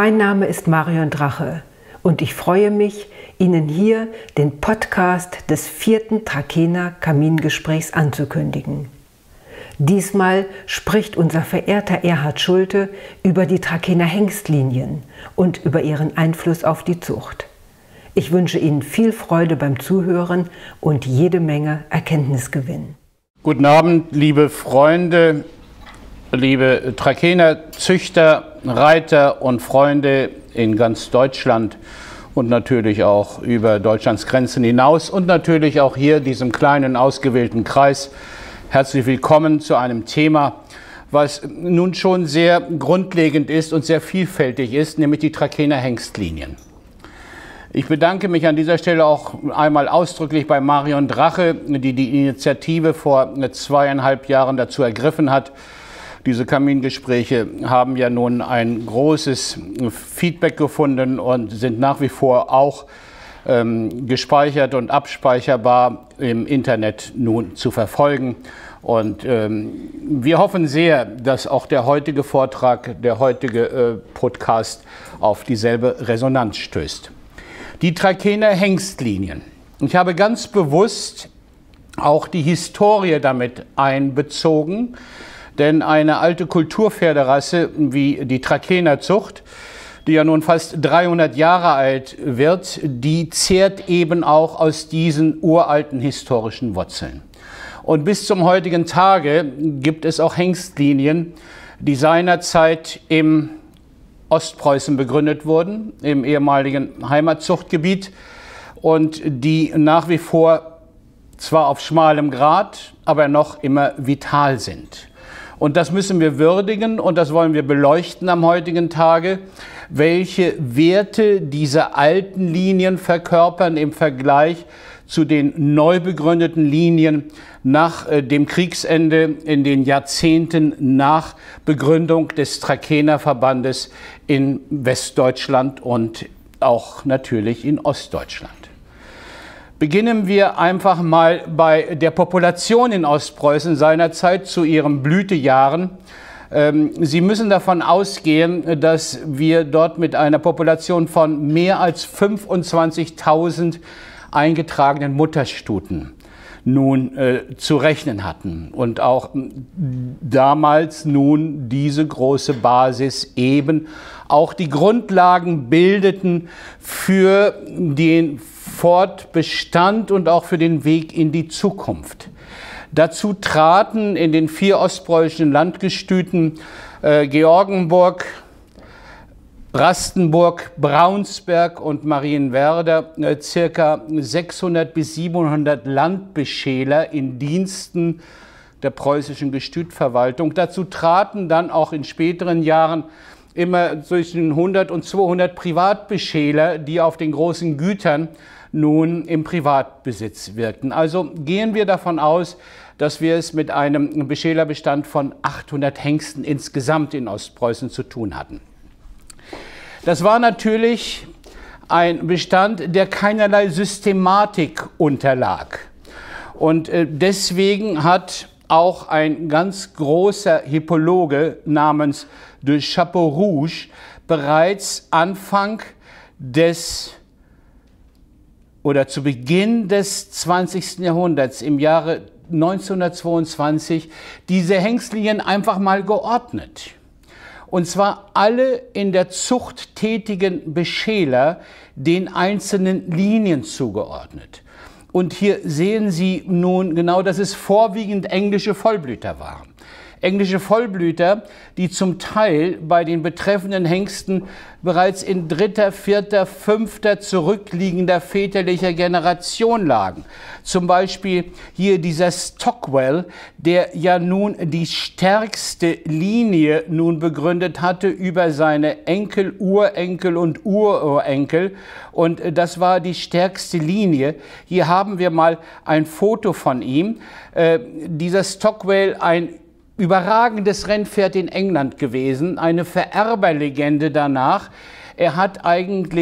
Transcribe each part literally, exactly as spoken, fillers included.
Mein Name ist Marion Drache und ich freue mich, Ihnen hier den Podcast des vierten Trakehner Kamingesprächs anzukündigen. Diesmal spricht unser verehrter Erhard Schulte über die Trakehner Hengstlinien und über ihren Einfluss auf die Zucht. Ich wünsche Ihnen viel Freude beim Zuhören und jede Menge Erkenntnisgewinn. Guten Abend, liebe Freunde, liebe Trakehner Züchter, Reiter und Freunde in ganz Deutschland und natürlich auch über Deutschlands Grenzen hinaus und natürlich auch hier diesem kleinen ausgewählten Kreis. Herzlich willkommen zu einem Thema, was nun schon sehr grundlegend ist und sehr vielfältig ist, nämlich die Trakehner Hengstlinien. Ich bedanke mich an dieser Stelle auch einmal ausdrücklich bei Marion Drache, die die Initiative vor zweieinhalb Jahren dazu ergriffen hat. Diese Kamingespräche haben ja nun ein großes Feedback gefunden und sind nach wie vor auch ähm, gespeichert und abspeicherbar im Internet nun zu verfolgen. Und ähm, wir hoffen sehr, dass auch der heutige Vortrag, der heutige äh, Podcast auf dieselbe Resonanz stößt. Die Trakehner Hengstlinien. Ich habe ganz bewusst auch die Historie damit einbezogen, denn eine alte Kulturpferderasse wie die Trakehner Zucht, die ja nun fast dreihundert Jahre alt wird, die zehrt eben auch aus diesen uralten historischen Wurzeln. Und bis zum heutigen Tage gibt es auch Hengstlinien, die seinerzeit im Ostpreußen begründet wurden, im ehemaligen Heimatzuchtgebiet und die nach wie vor zwar auf schmalem Grat, aber noch immer vital sind. Und das müssen wir würdigen und das wollen wir beleuchten am heutigen Tage, welche Werte diese alten Linien verkörpern im Vergleich zu den neu begründeten Linien nach äh, dem Kriegsende in den Jahrzehnten nach Begründung des Trakehner Verbandes in Westdeutschland und auch natürlich in Ostdeutschland. Beginnen wir einfach mal bei der Population in Ostpreußen seinerzeit zu ihren Blütejahren. Ähm, Sie müssen davon ausgehen, dass wir dort mit einer Population von mehr als fünfundzwanzigtausend eingetragenen Mutterstuten nun äh, zu rechnen hatten und auch damals nun diese große Basis eben auch die Grundlagen bildeten für den Fortbestand und auch für den Weg in die Zukunft. Dazu traten in den vier ostpreußischen Landgestüten äh, Georgenburg, Rastenburg, Braunsberg und Marienwerder äh, circa sechshundert bis siebenhundert Landbeschäler in Diensten der preußischen Gestütverwaltung. Dazu traten dann auch in späteren Jahren immer zwischen hundert und zweihundert Privatbeschäler, die auf den großen Gütern nun im Privatbesitz wirkten. Also gehen wir davon aus, dass wir es mit einem Beschälerbestand von achthundert Hengsten insgesamt in Ostpreußen zu tun hatten. Das war natürlich ein Bestand, der keinerlei Systematik unterlag. Und deswegen hat auch ein ganz großer Hippologe namens de Chapeau-Rouge bereits Anfang des oder zu Beginn des zwanzigsten Jahrhunderts, im Jahre neunzehnhundertzweiundzwanzig, diese Hengstlinien einfach mal geordnet. Und zwar alle in der Zucht tätigen Beschäler den einzelnen Linien zugeordnet. Und hier sehen Sie nun genau, dass es vorwiegend englische Vollblüter waren. Englische Vollblüter, die zum Teil bei den betreffenden Hengsten bereits in dritter, vierter, fünfter zurückliegender väterlicher Generation lagen. Zum Beispiel hier dieser Stockwell, der ja nun die stärkste Linie nun begründet hatte über seine Enkel, Urenkel und Ururenkel. Und das war die stärkste Linie. Hier haben wir mal ein Foto von ihm. Äh, dieser Stockwell, ein überragendes Rennpferd in England gewesen, eine Vererberlegende danach. Er hat eigentlich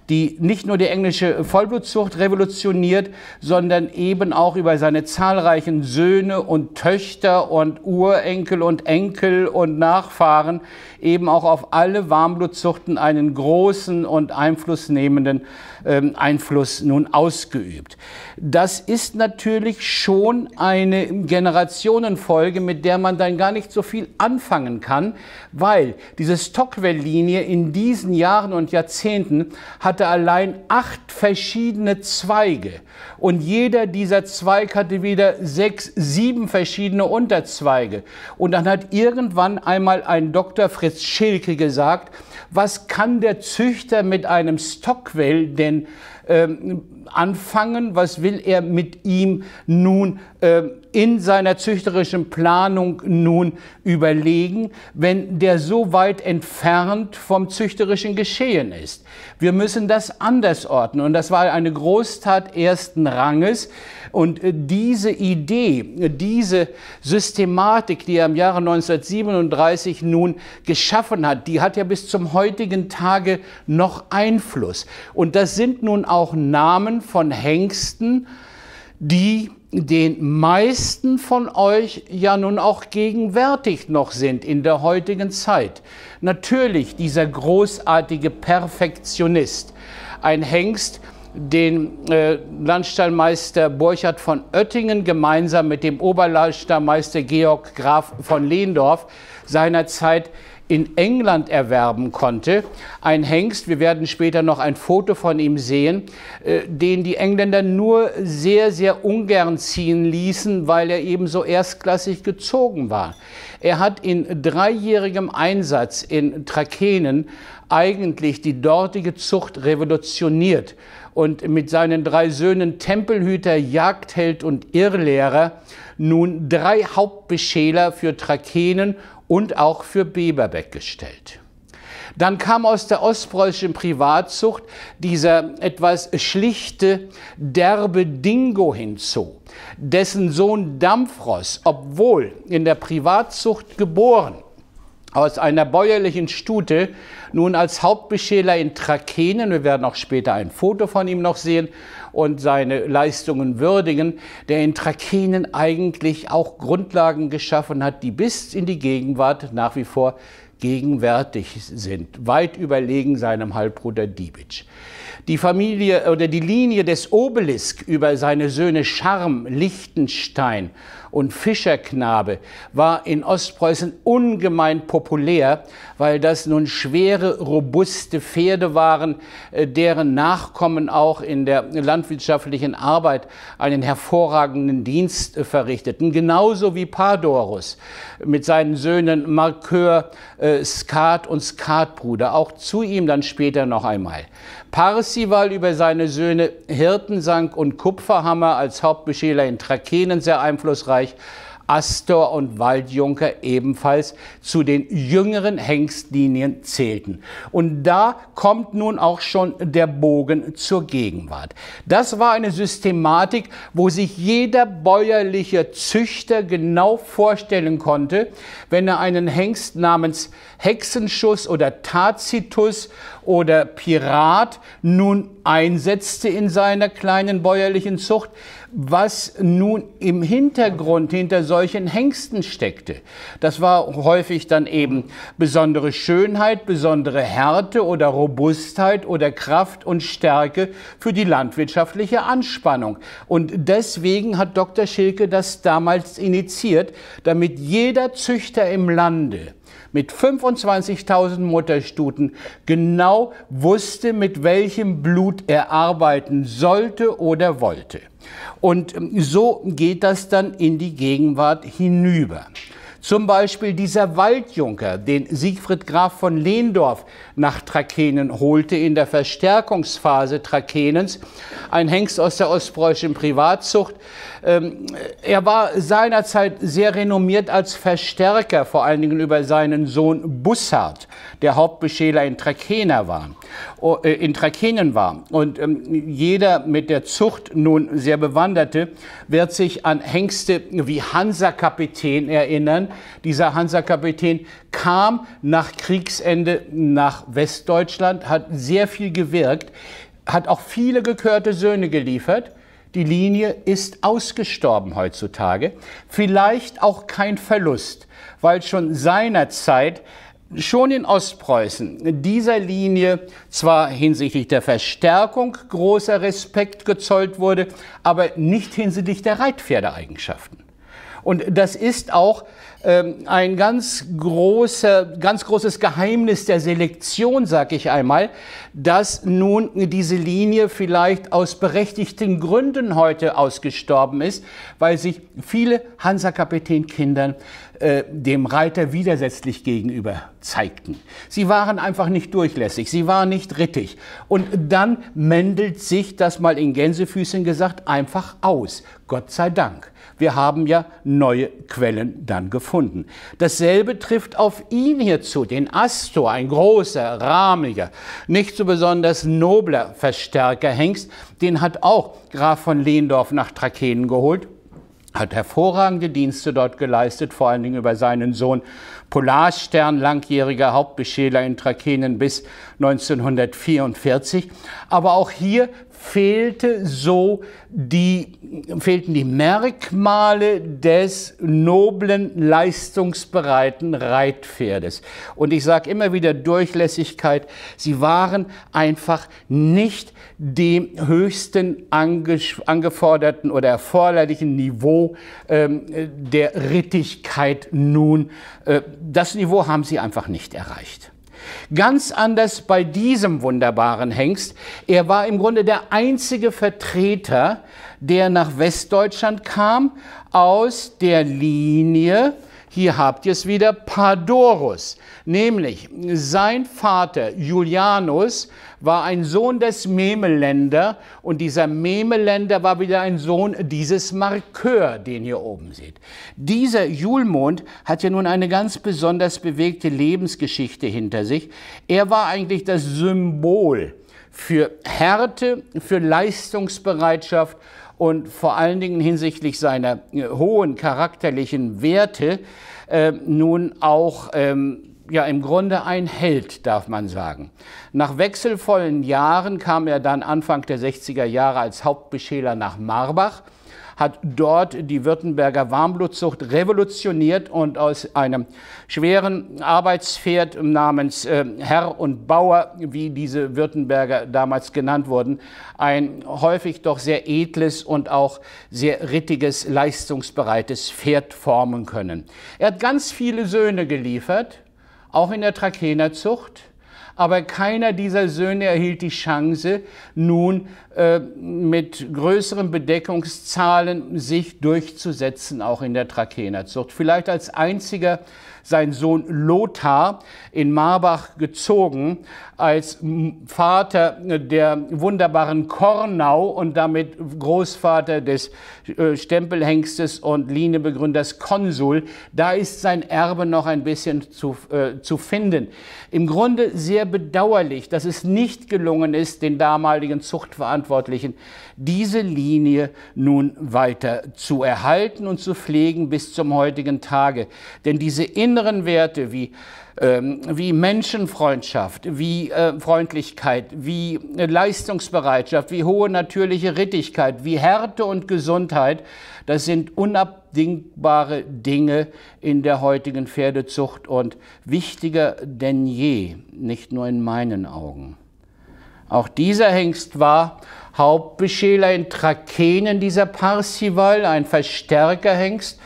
die nicht nur die englische Vollblutzucht revolutioniert, sondern eben auch über seine zahlreichen Söhne und Töchter und Urenkel und Enkel und Nachfahren eben auch auf alle Warmblutzuchten einen großen und einflussnehmenden ähm, Einfluss nun ausgeübt. Das ist natürlich schon eine Generationenfolge, mit der man dann gar nicht so viel anfangen kann, weil diese Stockwell-Linie in diesen Jahren und Jahrzehnten hatte allein acht verschiedene Zweige und jeder dieser Zweige hatte wieder sechs, sieben verschiedene Unterzweige. Und dann hat irgendwann einmal ein Doktor Fritz Schilke gesagt, was kann der Züchter mit einem Stockwell denn ähm, anfangen? Was will er mit ihm nun äh, in seiner züchterischen Planung nun überlegen, wenn der so weit entfernt vom züchterischen Geschehen ist? Wir müssen das anders ordnen und das war eine Großtat ersten Ranges. Und diese Idee, diese Systematik, die er im Jahre neunzehnhundertsiebenunddreißig nun geschaffen hat, die hat ja bis zum heutigen Tage noch Einfluss. Und das sind nun auch Namen von Hengsten, die den meisten von euch ja nun auch gegenwärtig noch sind in der heutigen Zeit. Natürlich dieser großartige Perfektionist, ein Hengst, den äh, Landstallmeister Burchard von Oettingen gemeinsam mit dem Oberlandstallmeister Georg Graf von Lehndorff seinerzeit in England erwerben konnte. Ein Hengst, wir werden später noch ein Foto von ihm sehen, äh, den die Engländer nur sehr, sehr ungern ziehen ließen, weil er eben so erstklassig gezogen war. Er hat in dreijährigem Einsatz in Trakehnen eigentlich die dortige Zucht revolutioniert und mit seinen drei Söhnen Tempelhüter, Jagdheld und Irrlehrer nun drei Hauptbeschäler für Trakehnen und auch für Beberbeck gestellt. Dann kam aus der ostpreußischen Privatzucht dieser etwas schlichte, derbe Dingo hinzu, dessen Sohn Dampfross, obwohl in der Privatzucht geboren, aus einer bäuerlichen Stute, nun als Hauptbeschäler in Trakehnen, wir werden auch später ein Foto von ihm noch sehen und seine Leistungen würdigen, der in Trakehnen eigentlich auch Grundlagen geschaffen hat, die bis in die Gegenwart nach wie vor gegenwärtig sind, weit überlegen seinem Halbbruder Diebitsch. Die Familie oder die Linie des Obelisk über seine Söhne Scharm, Lichtenstein und Fischerknabe war in Ostpreußen ungemein populär, weil das nun schwere, robuste Pferde waren, deren Nachkommen auch in der landwirtschaftlichen Arbeit einen hervorragenden Dienst verrichteten. Genauso wie Padorus mit seinen Söhnen Marqueur, äh, Skat und Skatbruder, auch zu ihm dann später noch einmal. Parsival über seine Söhne Hirtensank und Kupferhammer als Hauptbeschäler in Trakehnen sehr einflussreich, Astor und Waldjunker ebenfalls zu den jüngeren Hengstlinien zählten. Und da kommt nun auch schon der Bogen zur Gegenwart. Das war eine Systematik, wo sich jeder bäuerliche Züchter genau vorstellen konnte, wenn er einen Hengst namens Hexenschuss oder Tacitus oder Pirat nun einsetzte in seiner kleinen bäuerlichen Zucht, was nun im Hintergrund hinter solchen Hengsten steckte. Das war häufig dann eben besondere Schönheit, besondere Härte oder Robustheit oder Kraft und Stärke für die landwirtschaftliche Anspannung. Und deswegen hat Doktor Schilke das damals initiiert, damit jeder Züchter im Lande mit fünfundzwanzigtausend Mutterstuten genau wusste, mit welchem Blut er arbeiten sollte oder wollte. Und so geht das dann in die Gegenwart hinüber. Zum Beispiel dieser Waldjunker, den Siegfried Graf von Lehndorff nach Trakehnen holte in der Verstärkungsphase Trakehnens, ein Hengst aus der ostpreußischen Privatzucht. Ähm, er war seinerzeit sehr renommiert als Verstärker, vor allen Dingen über seinen Sohn Bussard, der Hauptbeschäler in Trakehnen war. Äh, in Trakehnen war. Und ähm, jeder mit der Zucht nun sehr Bewanderte wird sich an Hengste wie Hansa-Kapitän erinnern, Dieser Hansa-Kapitän kam nach Kriegsende nach Westdeutschland, hat sehr viel gewirkt, hat auch viele gekörte Söhne geliefert. Die Linie ist ausgestorben heutzutage. Vielleicht auch kein Verlust, weil schon seinerzeit, schon in Ostpreußen, dieser Linie zwar hinsichtlich der Verstärkung großer Respekt gezollt wurde, aber nicht hinsichtlich der Reitpferdeeigenschaften. Und das ist auch ähm, ein ganz, großer, ganz großes Geheimnis der Selektion, sage ich einmal, dass nun diese Linie vielleicht aus berechtigten Gründen heute ausgestorben ist, weil sich viele Hansa-Kapitän-Kindern äh, dem Reiter widersetzlich gegenüber zeigten. Sie waren einfach nicht durchlässig, sie waren nicht rittig. Und dann mändelt sich das, mal in Gänsefüßchen gesagt, einfach aus. Gott sei Dank. Wir haben ja neue Quellen dann gefunden. Dasselbe trifft auf ihn hier zu, den Astor, ein großer, rahmiger, nicht so besonders nobler Verstärkerhengst. Den hat auch Graf von Lehndorff nach Trakehnen geholt, hat hervorragende Dienste dort geleistet, vor allen Dingen über seinen Sohn Polarstern, langjähriger Hauptbeschäler in Trakehnen bis neunzehnhundertvierundvierzig. Aber auch hier fehlte so die, fehlten die Merkmale des noblen, leistungsbereiten Reitpferdes. Und ich sage immer wieder Durchlässigkeit. Sie waren einfach nicht dem höchsten angeforderten oder erforderlichen Niveau ähm, der Rittigkeit nun. Äh, das Niveau haben sie einfach nicht erreicht. Ganz anders bei diesem wunderbaren Hengst. Er war im Grunde der einzige Vertreter, der nach Westdeutschland kam, aus der Linie, hier habt ihr es wieder, Padorus. Nämlich sein Vater Julianus war ein Sohn des Memeländer und dieser Memeländer war wieder ein Sohn dieses Markör, den ihr oben seht. Dieser Julmond hat ja nun eine ganz besonders bewegte Lebensgeschichte hinter sich. Er war eigentlich das Symbol für Härte, für Leistungsbereitschaft und vor allen Dingen hinsichtlich seiner äh, hohen charakterlichen Werte äh, nun auch ähm, ja im Grunde ein Held, darf man sagen. Nach wechselvollen Jahren kam er dann Anfang der sechziger Jahre als Hauptbeschäler nach Marbach, hat dort die Württemberger Warmblutzucht revolutioniert und aus einem schweren Arbeitspferd namens äh, Herr und Bauer, wie diese Württemberger damals genannt wurden, ein häufig doch sehr edles und auch sehr rittiges, leistungsbereites Pferd formen können. Er hat ganz viele Söhne geliefert, auch in der Trakehner Zucht. Aber keiner dieser Söhne erhielt die Chance, nun äh, mit größeren Bedeckungszahlen sich durchzusetzen, auch in der Trakehner Zucht. Vielleicht als einziger sein Sohn Lothar in Marbach gezogen, als Vater der wunderbaren Kornau und damit Großvater des äh, Stempelhengstes und Linienbegründers Konsul. Da ist sein Erbe noch ein bisschen zu, äh, zu finden. Im Grunde sehr bedauerlich, dass es nicht gelungen ist, den damaligen Zuchtverantwortlichen diese Linie nun weiter zu erhalten und zu pflegen bis zum heutigen Tage. Denn diese inneren Werte wie, ähm, wie Menschenfreundschaft, wie äh, Freundlichkeit, wie äh, Leistungsbereitschaft, wie hohe natürliche Rittigkeit, wie Härte und Gesundheit, das sind unabdingbare Dinge in der heutigen Pferdezucht und wichtiger denn je, nicht nur in meinen Augen. Auch dieser Hengst war Hauptbeschäler in Trakehnen, dieser Parsival, ein Verstärkerhengst,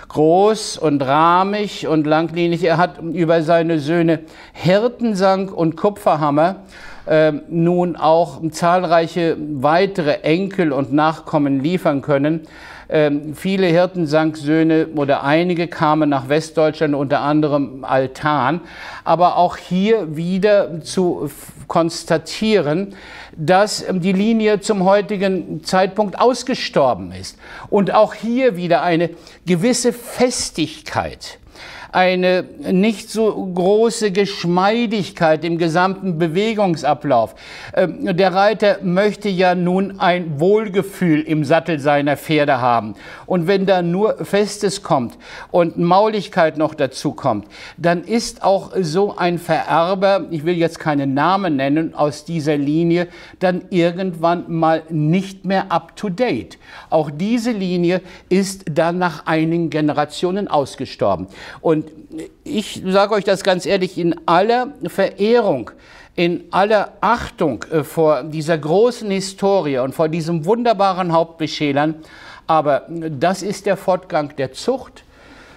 groß und rahmig und langlinig. Er hat über seine Söhne Hirtensang und Kupferhammer äh, nun auch zahlreiche weitere Enkel und Nachkommen liefern können. Ähm, viele Hirtensangsöhne oder einige kamen nach Westdeutschland, unter anderem Altan. Aber auch hier wieder zu konstatieren, dass die Linie zum heutigen Zeitpunkt ausgestorben ist. Und auch hier wieder eine gewisse Festigkeit, eine nicht so große Geschmeidigkeit im gesamten Bewegungsablauf. Der Reiter möchte ja nun ein Wohlgefühl im Sattel seiner Pferde haben. Und wenn da nur Festes kommt und Mauligkeit noch dazu kommt, dann ist auch so ein Vererber, ich will jetzt keinen Namen nennen, aus dieser Linie, dann irgendwann mal nicht mehr up to date. Auch diese Linie ist dann nach einigen Generationen ausgestorben. Und ich sage euch das ganz ehrlich, in aller Verehrung, in aller Achtung vor dieser großen Historie und vor diesem wunderbaren Hauptbeschälern, aber das ist der Fortgang der Zucht,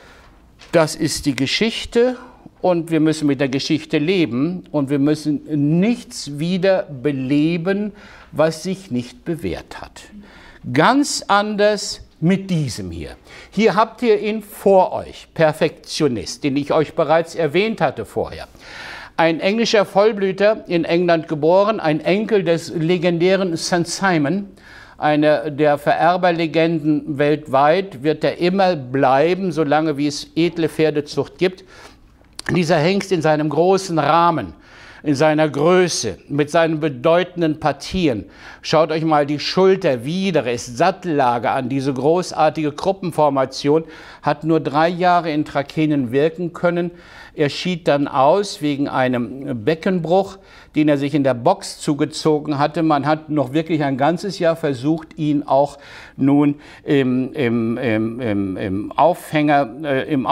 das ist die Geschichte und wir müssen mit der Geschichte leben und wir müssen nichts wieder beleben, was sich nicht bewährt hat. Ganz anders mit diesem hier. Hier habt ihr ihn vor euch, Perfektionist, den ich euch bereits erwähnt hatte vorher. Ein englischer Vollblüter, in England geboren, ein Enkel des legendären Sankt Simon, einer der Vererberlegenden weltweit, wird er immer bleiben, solange wie es edle Pferdezucht gibt. Dieser Hengst in seinem großen Rahmen, in seiner Größe, mit seinen bedeutenden Partien. Schaut euch mal die Schulter, Widerrist, Sattellage an, diese großartige Gruppenformation, hat nur drei Jahre in Trakehnen wirken können. Er schied dann aus wegen einem Beckenbruch, den er sich in der Box zugezogen hatte. Man hat noch wirklich ein ganzes Jahr versucht, ihn auch nun im, im, im, im, im Aufhänger, äh, im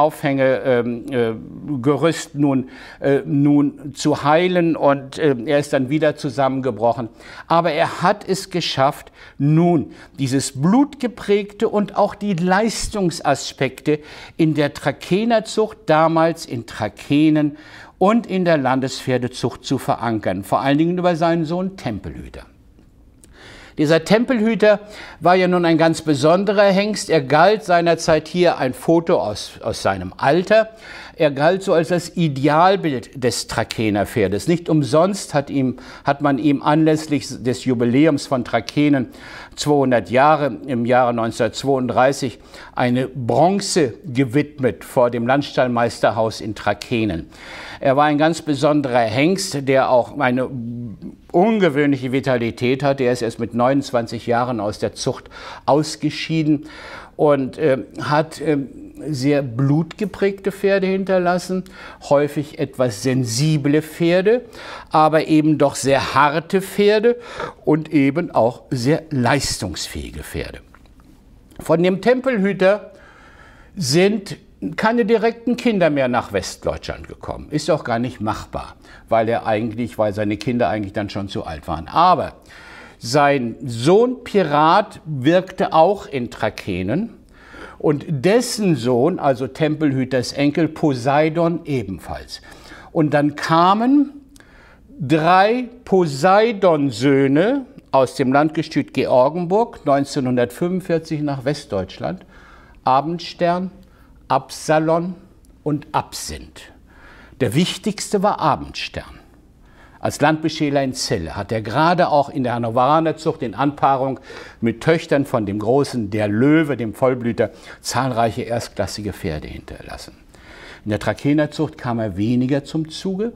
Aufhängegerüst äh, nun, äh, nun zu heilen und äh, er ist dann wieder zusammengebrochen. Aber er hat es geschafft, nun dieses blutgeprägte und auch die Leistungsaspekte in der Trakehnerzucht, damals in Trakehnen und in der Landespferdezucht zu verankern, vor allen Dingen über seinen Sohn Tempelhüter. Dieser Tempelhüter war ja nun ein ganz besonderer Hengst. Er galt seinerzeit hier ein Foto aus, aus seinem Alter. Er galt so als das Idealbild des Trakehner Pferdes. Nicht umsonst hat, ihm, hat man ihm anlässlich des Jubiläums von Trakehnen zweihundert Jahre im Jahre neunzehnhundertzweiunddreißig eine Bronze gewidmet vor dem Landstallmeisterhaus in Trakehnen. Er war ein ganz besonderer Hengst, der auch eine ungewöhnliche Vitalität hatte. Er ist erst mit neunundzwanzig Jahren aus der Zucht ausgeschieden und äh, hat äh, sehr blutgeprägte Pferde hinterlassen, häufig etwas sensible Pferde, aber eben doch sehr harte Pferde und eben auch sehr leistungsfähige Pferde. Von dem Tempelhüter sind keine direkten Kinder mehr nach Westdeutschland gekommen. Ist auch gar nicht machbar, weil er eigentlich, weil seine Kinder eigentlich dann schon zu alt waren. Aber sein Sohn Pirat wirkte auch in Trakehnen und dessen Sohn, also Tempelhüters Enkel Poseidon, ebenfalls. Und dann kamen drei Poseidon-Söhne aus dem Landgestüt Georgenburg neunzehnhundertfünfundvierzig nach Westdeutschland, Abendstern, Absalon und Absinth. Der wichtigste war Abendstern. Als Landbeschäler in Celle hat er gerade auch in der Hannoveranerzucht in Anpaarung mit Töchtern von dem großen Der Löwe, dem Vollblüter, zahlreiche erstklassige Pferde hinterlassen. In der Trakehnerzucht kam er weniger zum Zuge,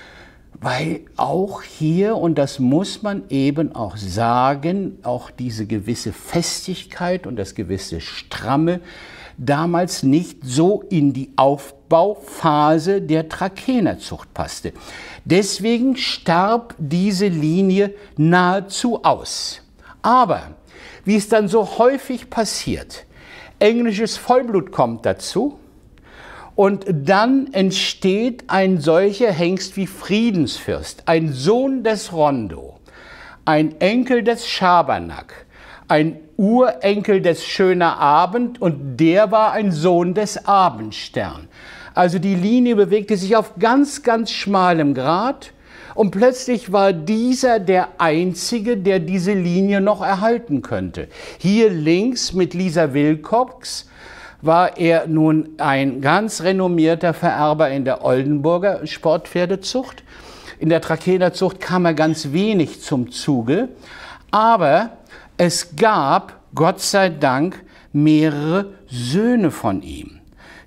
weil auch hier, und das muss man eben auch sagen, auch diese gewisse Festigkeit und das gewisse Stramme damals nicht so in die Aufbauphase der Trakehnerzucht passte. Deswegen starb diese Linie nahezu aus. Aber, wie es dann so häufig passiert, englisches Vollblut kommt dazu und dann entsteht ein solcher Hengst wie Friedensfürst, ein Sohn des Rondo, ein Enkel des Schabernack, ein Urenkel des Schöner Abend und der war ein Sohn des Abendstern. Also die Linie bewegte sich auf ganz, ganz schmalem Grat und plötzlich war dieser der Einzige, der diese Linie noch erhalten könnte. Hier links mit Lisa Wilcox war er nun ein ganz renommierter Vererber in der Oldenburger Sportpferdezucht. In der Trakehnerzucht kam er ganz wenig zum Zuge, aber es gab, Gott sei Dank, mehrere Söhne von ihm.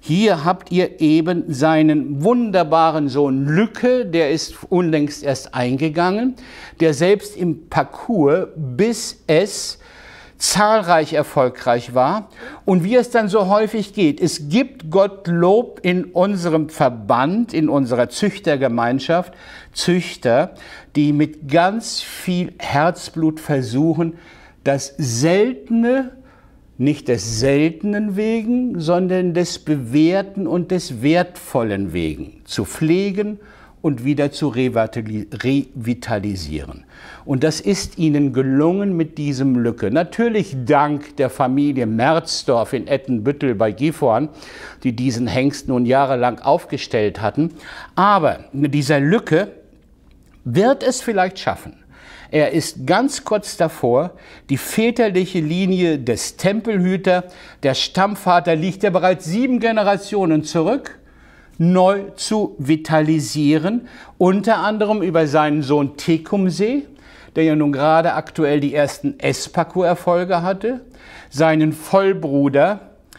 Hier habt ihr eben seinen wunderbaren Sohn Lücke, der ist unlängst erst eingegangen, der selbst im Parcours bis es zahlreich erfolgreich war. Und wie es dann so häufig geht, es gibt Gottlob in unserem Verband, in unserer Züchtergemeinschaft, Züchter, die mit ganz viel Herzblut versuchen, das Seltene, nicht des Seltenen wegen, sondern des Bewährten und des Wertvollen wegen zu pflegen und wieder zu revitalisieren. Und das ist ihnen gelungen mit diesem Lücke. Natürlich dank der Familie Merzdorf in Ettenbüttel bei Gifhorn, die diesen Hengst nun jahrelang aufgestellt hatten. Aber dieser Lücke wird es vielleicht schaffen. Er ist ganz kurz davor, die väterliche Linie des Tempelhüter, der Stammvater liegt ja bereits sieben Generationen zurück, neu zu vitalisieren, unter anderem über seinen Sohn Tecumseh, der ja nun gerade aktuell die ersten S-Parcours-Erfolge hatte, seinen Vollbruder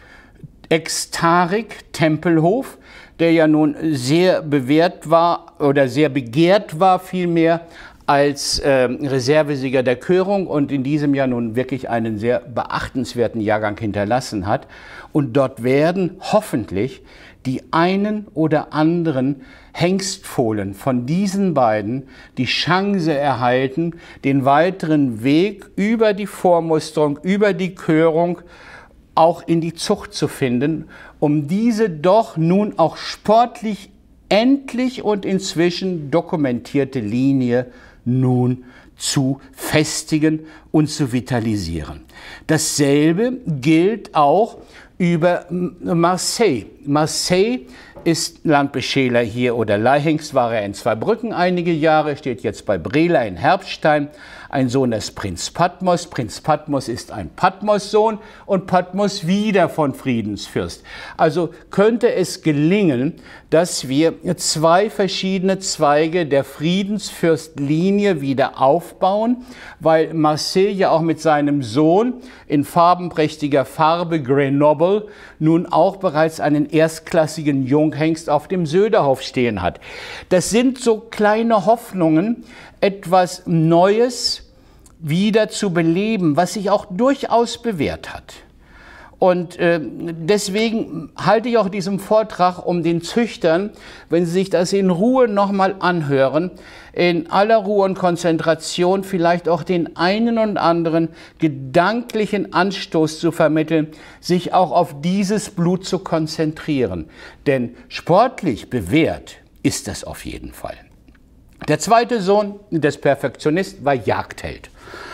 Extarik Tempelhof, der ja nun sehr bewährt war oder sehr begehrt war vielmehr, als äh, Reservesieger der Körung und in diesem Jahr nun wirklich einen sehr beachtenswerten Jahrgang hinterlassen hat. Und dort werden hoffentlich die einen oder anderen Hengstfohlen von diesen beiden die Chance erhalten, den weiteren Weg über die Vormusterung, über die Körung auch in die Zucht zu finden, um diese doch nun auch sportlich endlich und inzwischen dokumentierte Linie nun zu festigen und zu vitalisieren. Dasselbe gilt auch über Marseille. Marseille ist Landbeschäler hier oder Leihhengst, war er in Zweibrücken einige Jahre, steht jetzt bei Brehler in Herbstein, ein Sohn des Prinz Patmos. Prinz Patmos ist ein Patmos-Sohn und Patmos wieder von Friedensfürst. Also könnte es gelingen, dass wir zwei verschiedene Zweige der Friedensfürstlinie wieder aufbauen, weil Marseille ja auch mit seinem Sohn in farbenprächtiger Farbe Grenoble nun auch bereits einen erstklassigen Junghengst auf dem Söderhof stehen hat. Das sind so kleine Hoffnungen, etwas Neues wieder zu beleben, was sich auch durchaus bewährt hat. Und äh, deswegen halte ich auch diesen Vortrag um den Züchtern, wenn sie sich das in Ruhe nochmal anhören, in aller Ruhe und Konzentration vielleicht auch den einen und anderen gedanklichen Anstoß zu vermitteln, sich auch auf dieses Blut zu konzentrieren. Denn sportlich bewährt ist das auf jeden Fall. Der zweite Sohn des Perfektionisten war Jagdheld.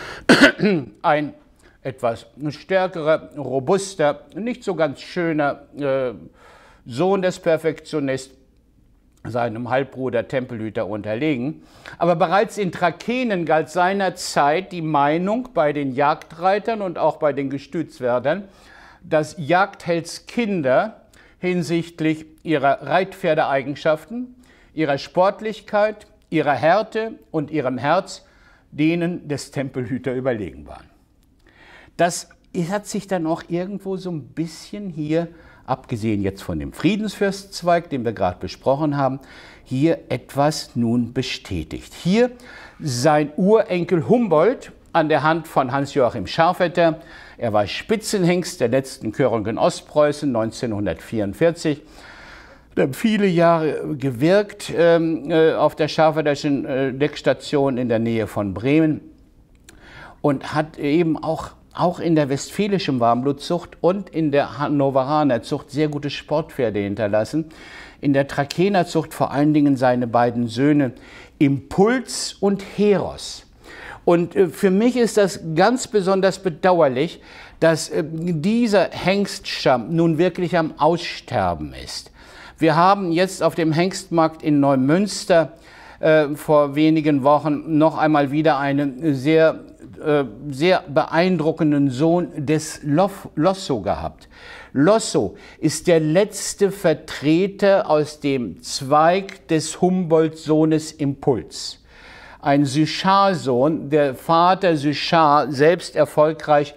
Ein etwas stärkerer, robuster, nicht so ganz schöner äh, Sohn des Perfektionisten, seinem Halbbruder Tempelhüter unterlegen. Aber bereits in Trakehnen galt seinerzeit die Meinung bei den Jagdreitern und auch bei den Gestützwärdern, dass Jagdhelds Kinder hinsichtlich ihrer Reitpferdeeigenschaften, ihrer Sportlichkeit, ihrer Härte und ihrem Herz denen des Tempelhüter überlegen waren. Das hat sich dann auch irgendwo so ein bisschen hier, abgesehen jetzt von dem Friedensfürstzweig, den wir gerade besprochen haben, hier etwas nun bestätigt. Hier sein Urenkel Humboldt an der Hand von Hans-Joachim Scharfetter. Er war Spitzenhengst der letzten Körung in Ostpreußen neunzehnhundertvierundvierzig. Er hat viele Jahre gewirkt ähm, äh, auf der Scharfetterschen äh, Deckstation in der Nähe von Bremen und hat eben auch, auch in der westfälischen Warmblutzucht und in der Hannoveraner Zucht sehr gute Sportpferde hinterlassen. In der Trakehner Zucht vor allen Dingen seine beiden Söhne Impuls und Heros. Und äh, für mich ist das ganz besonders bedauerlich, dass äh, dieser Hengststamm nun wirklich am Aussterben ist. Wir haben jetzt auf dem Hengstmarkt in Neumünster äh, vor wenigen Wochen noch einmal wieder einen sehr, äh, sehr beeindruckenden Sohn des Lof Losso gehabt. Losso ist der letzte Vertreter aus dem Zweig des Humboldt-Sohnes Impuls. Ein Suchard-Sohn, der Vater Suchard, selbst erfolgreich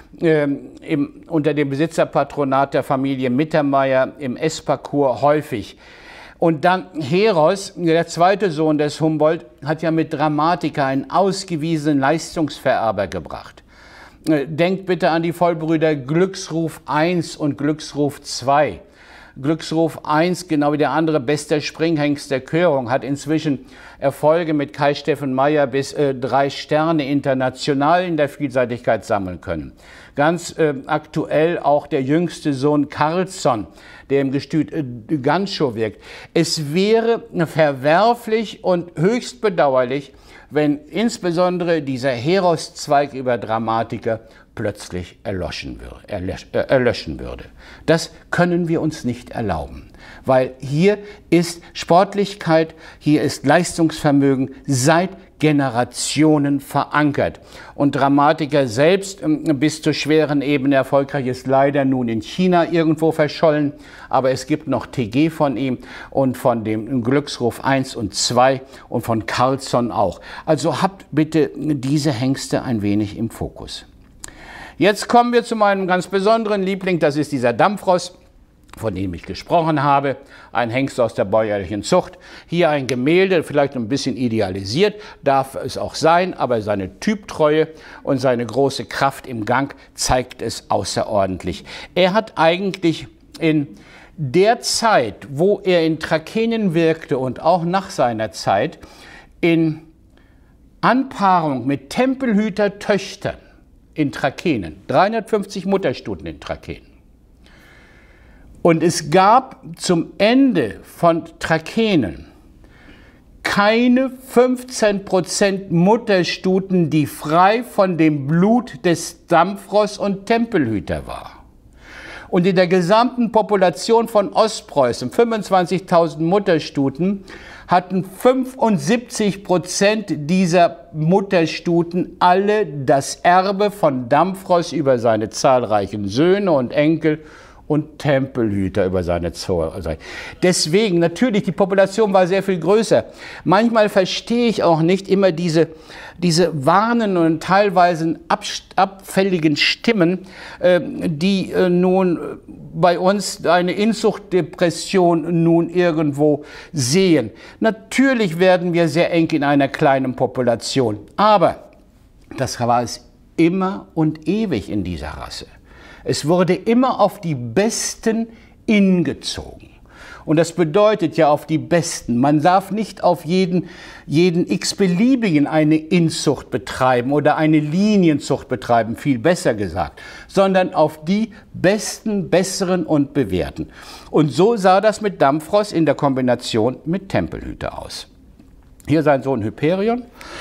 ähm, im, unter dem Besitzerpatronat der Familie Mittermeier im S-Parcours häufig. Und dann Heros, der zweite Sohn des Humboldt, hat ja mit Dramatika einen ausgewiesenen Leistungsvererber gebracht. Denkt bitte an die Vollbrüder Glücksruf eins und Glücksruf zwei. Glücksruf eins, genau wie der andere, bester Springhengst der Körung, hat inzwischen Erfolge mit Kai Steffen Meyer bis äh, drei Sterne international in der Vielseitigkeit sammeln können. Ganz äh, aktuell auch der jüngste Sohn Carlsson, der im Gestüt äh, Gancho wirkt. Es wäre verwerflich und höchst bedauerlich, wenn insbesondere dieser Heros-Zweig über Dramatiker plötzlich erloschen würde, erlösch, äh, erlöschen würde. Das können wir uns nicht erlauben, weil hier ist Sportlichkeit, hier ist Leistungsvermögen seit Generationen verankert. Und Dramatiker selbst bis zur schweren Ebene erfolgreich ist leider nun in China irgendwo verschollen, aber es gibt noch T G von ihm und von dem Glücksruf eins und zwei und von Carlsson auch. Also habt bitte diese Hengste ein wenig im Fokus. Jetzt kommen wir zu meinem ganz besonderen Liebling, das ist dieser Dampfross, von dem ich gesprochen habe, ein Hengst aus der bäuerlichen Zucht. Hier ein Gemälde, vielleicht ein bisschen idealisiert, darf es auch sein, aber seine Typtreue und seine große Kraft im Gang zeigt es außerordentlich. Er hat eigentlich in der Zeit, wo er in Trakehnen wirkte und auch nach seiner Zeit, in Anpaarung mit Tempelhüter-Töchtern in Trakehnen, dreihundertfünfzig Mutterstuten in Trakehnen. Und es gab zum Ende von Trakehnen keine fünfzehn Prozent Mutterstuten, die frei von dem Blut des Dampfross und Tempelhüter war. Und in der gesamten Population von Ostpreußen, fünfundzwanzigtausend Mutterstuten, hatten fünfundsiebzig Prozent dieser Mutterstuten alle das Erbe von Dampfross über seine zahlreichen Söhne und Enkel und Tempelhüter über seine Zoll. Deswegen, natürlich, die Population war sehr viel größer. Manchmal verstehe ich auch nicht immer diese, diese warnenden und teilweise abfälligen Stimmen, äh, die äh, nun bei uns eine Inzuchtdepression nun irgendwo sehen. Natürlich werden wir sehr eng in einer kleinen Population, aber das war es immer und ewig in dieser Rasse. Es wurde immer auf die Besten ingezogen. Und das bedeutet ja auf die Besten. Man darf nicht auf jeden, jeden x-beliebigen eine Inzucht betreiben oder eine Linienzucht betreiben, viel besser gesagt, sondern auf die Besten, Besseren und Bewährten. Und so sah das mit Dampfross in der Kombination mit Tempelhüter aus. Hier sein Sohn Hyperion,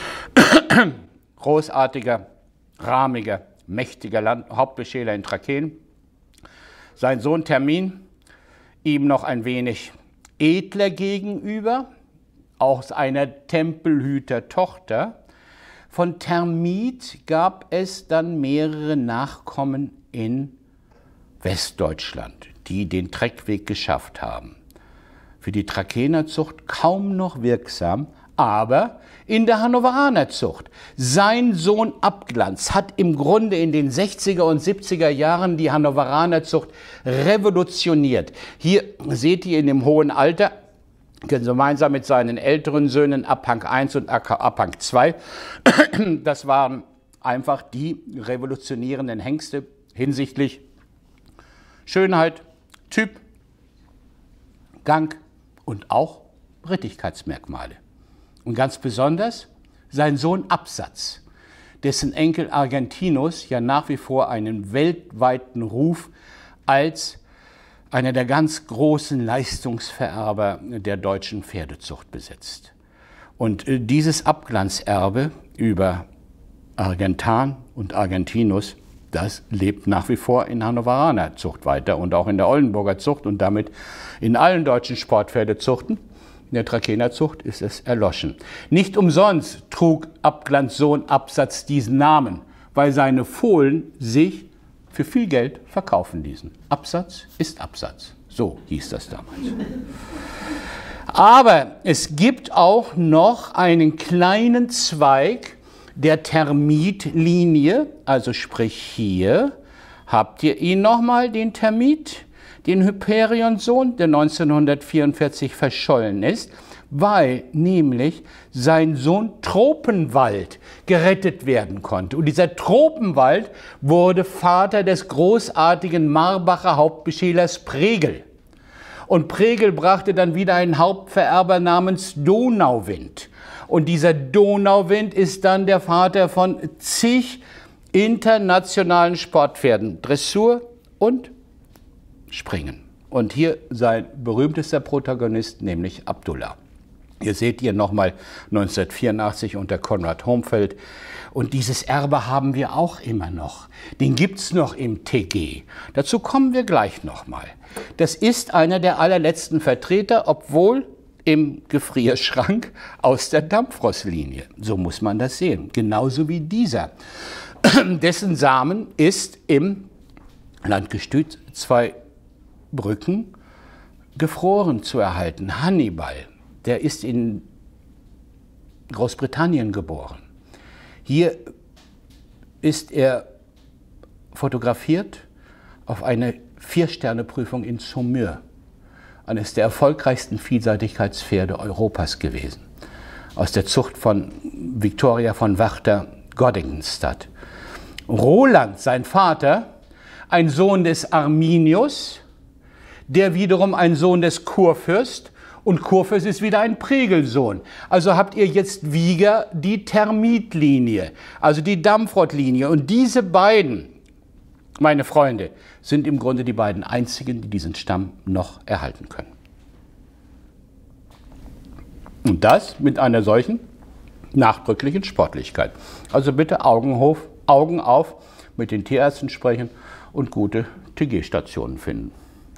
großartiger, rahmiger, mächtiger Land Hauptbeschäler in Trakehnen. Sein Sohn Termin, ihm noch ein wenig edler gegenüber, aus einer Tempelhüter-Tochter. Von Termit gab es dann mehrere Nachkommen in Westdeutschland, die den Treckweg geschafft haben. Für die Trakehnerzucht kaum noch wirksam, aber in der Hannoveranerzucht. Sein Sohn Abglanz hat im Grunde in den sechziger und siebziger Jahren die Hannoveranerzucht revolutioniert. Hier seht ihr in dem hohen Alter, gemeinsam mit seinen älteren Söhnen Abhang eins und Abhang zwei, das waren einfach die revolutionierenden Hengste hinsichtlich Schönheit, Typ, Gang und auch Rittigkeitsmerkmale. Und ganz besonders sein Sohn Absatz, dessen Enkel Argentinus ja nach wie vor einen weltweiten Ruf als einer der ganz großen Leistungsvererber der deutschen Pferdezucht besitzt. Und dieses Abglanzerbe über Argentan und Argentinus, das lebt nach wie vor in Hannoveraner Zucht weiter und auch in der Oldenburger Zucht und damit in allen deutschen Sportpferdezuchten. In der Trakehnerzucht ist es erloschen. Nicht umsonst trug Abglanz Sohn Absatz diesen Namen, weil seine Fohlen sich für viel Geld verkaufen ließen. Absatz ist Absatz. So hieß das damals. Aber es gibt auch noch einen kleinen Zweig der Termitlinie, also sprich hier, habt ihr ihn nochmal, den Termit, den Hyperion-Sohn, der neunzehnhundertvierundvierzig verschollen ist, weil nämlich sein Sohn Tropenwald gerettet werden konnte. Und dieser Tropenwald wurde Vater des großartigen Marbacher Hauptbefehlers Pregel. Und Pregel brachte dann wieder einen Hauptvererber namens Donauwind. Und dieser Donauwind ist dann der Vater von zig internationalen Sportpferden, Dressur und Springen. Und hier sein berühmtester Protagonist, nämlich Abdullah. Hier seht ihr nochmal neunzehnhundertvierundachtzig unter Konrad Homfeld. Und dieses Erbe haben wir auch immer noch. Den gibt es noch im T G. Dazu kommen wir gleich nochmal. Das ist einer der allerletzten Vertreter, obwohl im Gefrierschrank aus der Dampfrosslinie. So muss man das sehen. Genauso wie dieser. Dessen Samen ist im Landgestüt Zweibrücken gefroren zu erhalten. Hannibal, der ist in Großbritannien geboren. Hier ist er fotografiert auf einer Vier-Sterne-Prüfung in Saumur. Eines der erfolgreichsten Vielseitigkeitspferde Europas gewesen. Aus der Zucht von Victoria von Wachter-Goddingenstadt. Roland, sein Vater, ein Sohn des Arminius, der wiederum ein Sohn des Kurfürst, und Kurfürst ist wieder ein Pregelsohn. Also habt ihr jetzt wieder die Termitlinie, also die Damfrott-Linie. Und diese beiden, meine Freunde, sind im Grunde die beiden einzigen, die diesen Stamm noch erhalten können. Und das mit einer solchen nachdrücklichen Sportlichkeit. Also bitte Augen auf, Augen auf, mit den Tierärzten sprechen und gute T G-Stationen finden.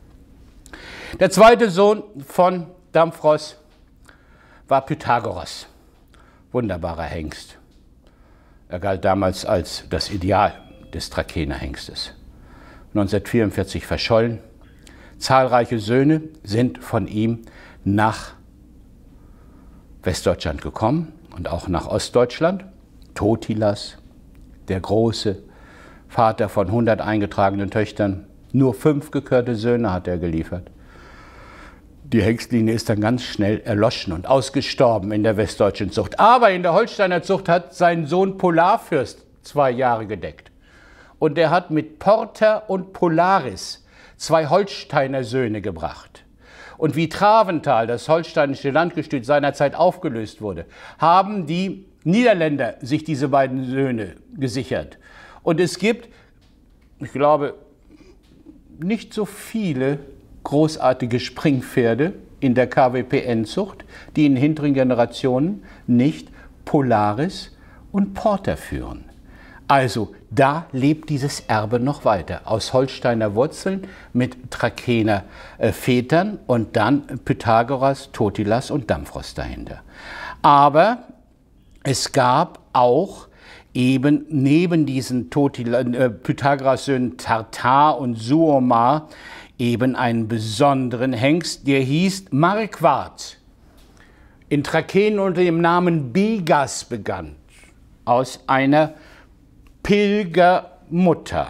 Der zweite Sohn von Damfros war Pythagoras. Wunderbarer Hengst. Er galt damals als das Ideal des Trakener-Hengstes. neunzehnhundertvierundvierzig verschollen. Zahlreiche Söhne sind von ihm nach Westdeutschland gekommen und auch nach Ostdeutschland. Totilas, der große Vater von hundert eingetragenen Töchtern, nur fünf gekörte Söhne hat er geliefert. Die Hengstlinie ist dann ganz schnell erloschen und ausgestorben in der westdeutschen Zucht. Aber in der Holsteiner Zucht hat sein Sohn Polarfürst zwei Jahre gedeckt. Und er hat mit Porter und Polaris zwei Holsteiner Söhne gebracht. Und wie Traventhal, das holsteinische Landgestüt, seinerzeit aufgelöst wurde, haben die Niederländer sich diese beiden Söhne gesichert. Und es gibt, ich glaube, nicht so viele großartige Springpferde in der K W P N-Zucht, die in hinteren Generationen nicht Polaris und Porter führen. Also da lebt dieses Erbe noch weiter, aus Holsteiner Wurzeln mit Trakener äh, Vätern und dann Pythagoras, Totilas und Damfros dahinter. Aber es gab auch eben neben diesen äh, Pythagoras-Söhnen Tartar und Suomar eben einen besonderen Hengst, der hieß Marquard. In Trakehnen unter dem Namen Begas begann, aus einer Pilgermutter.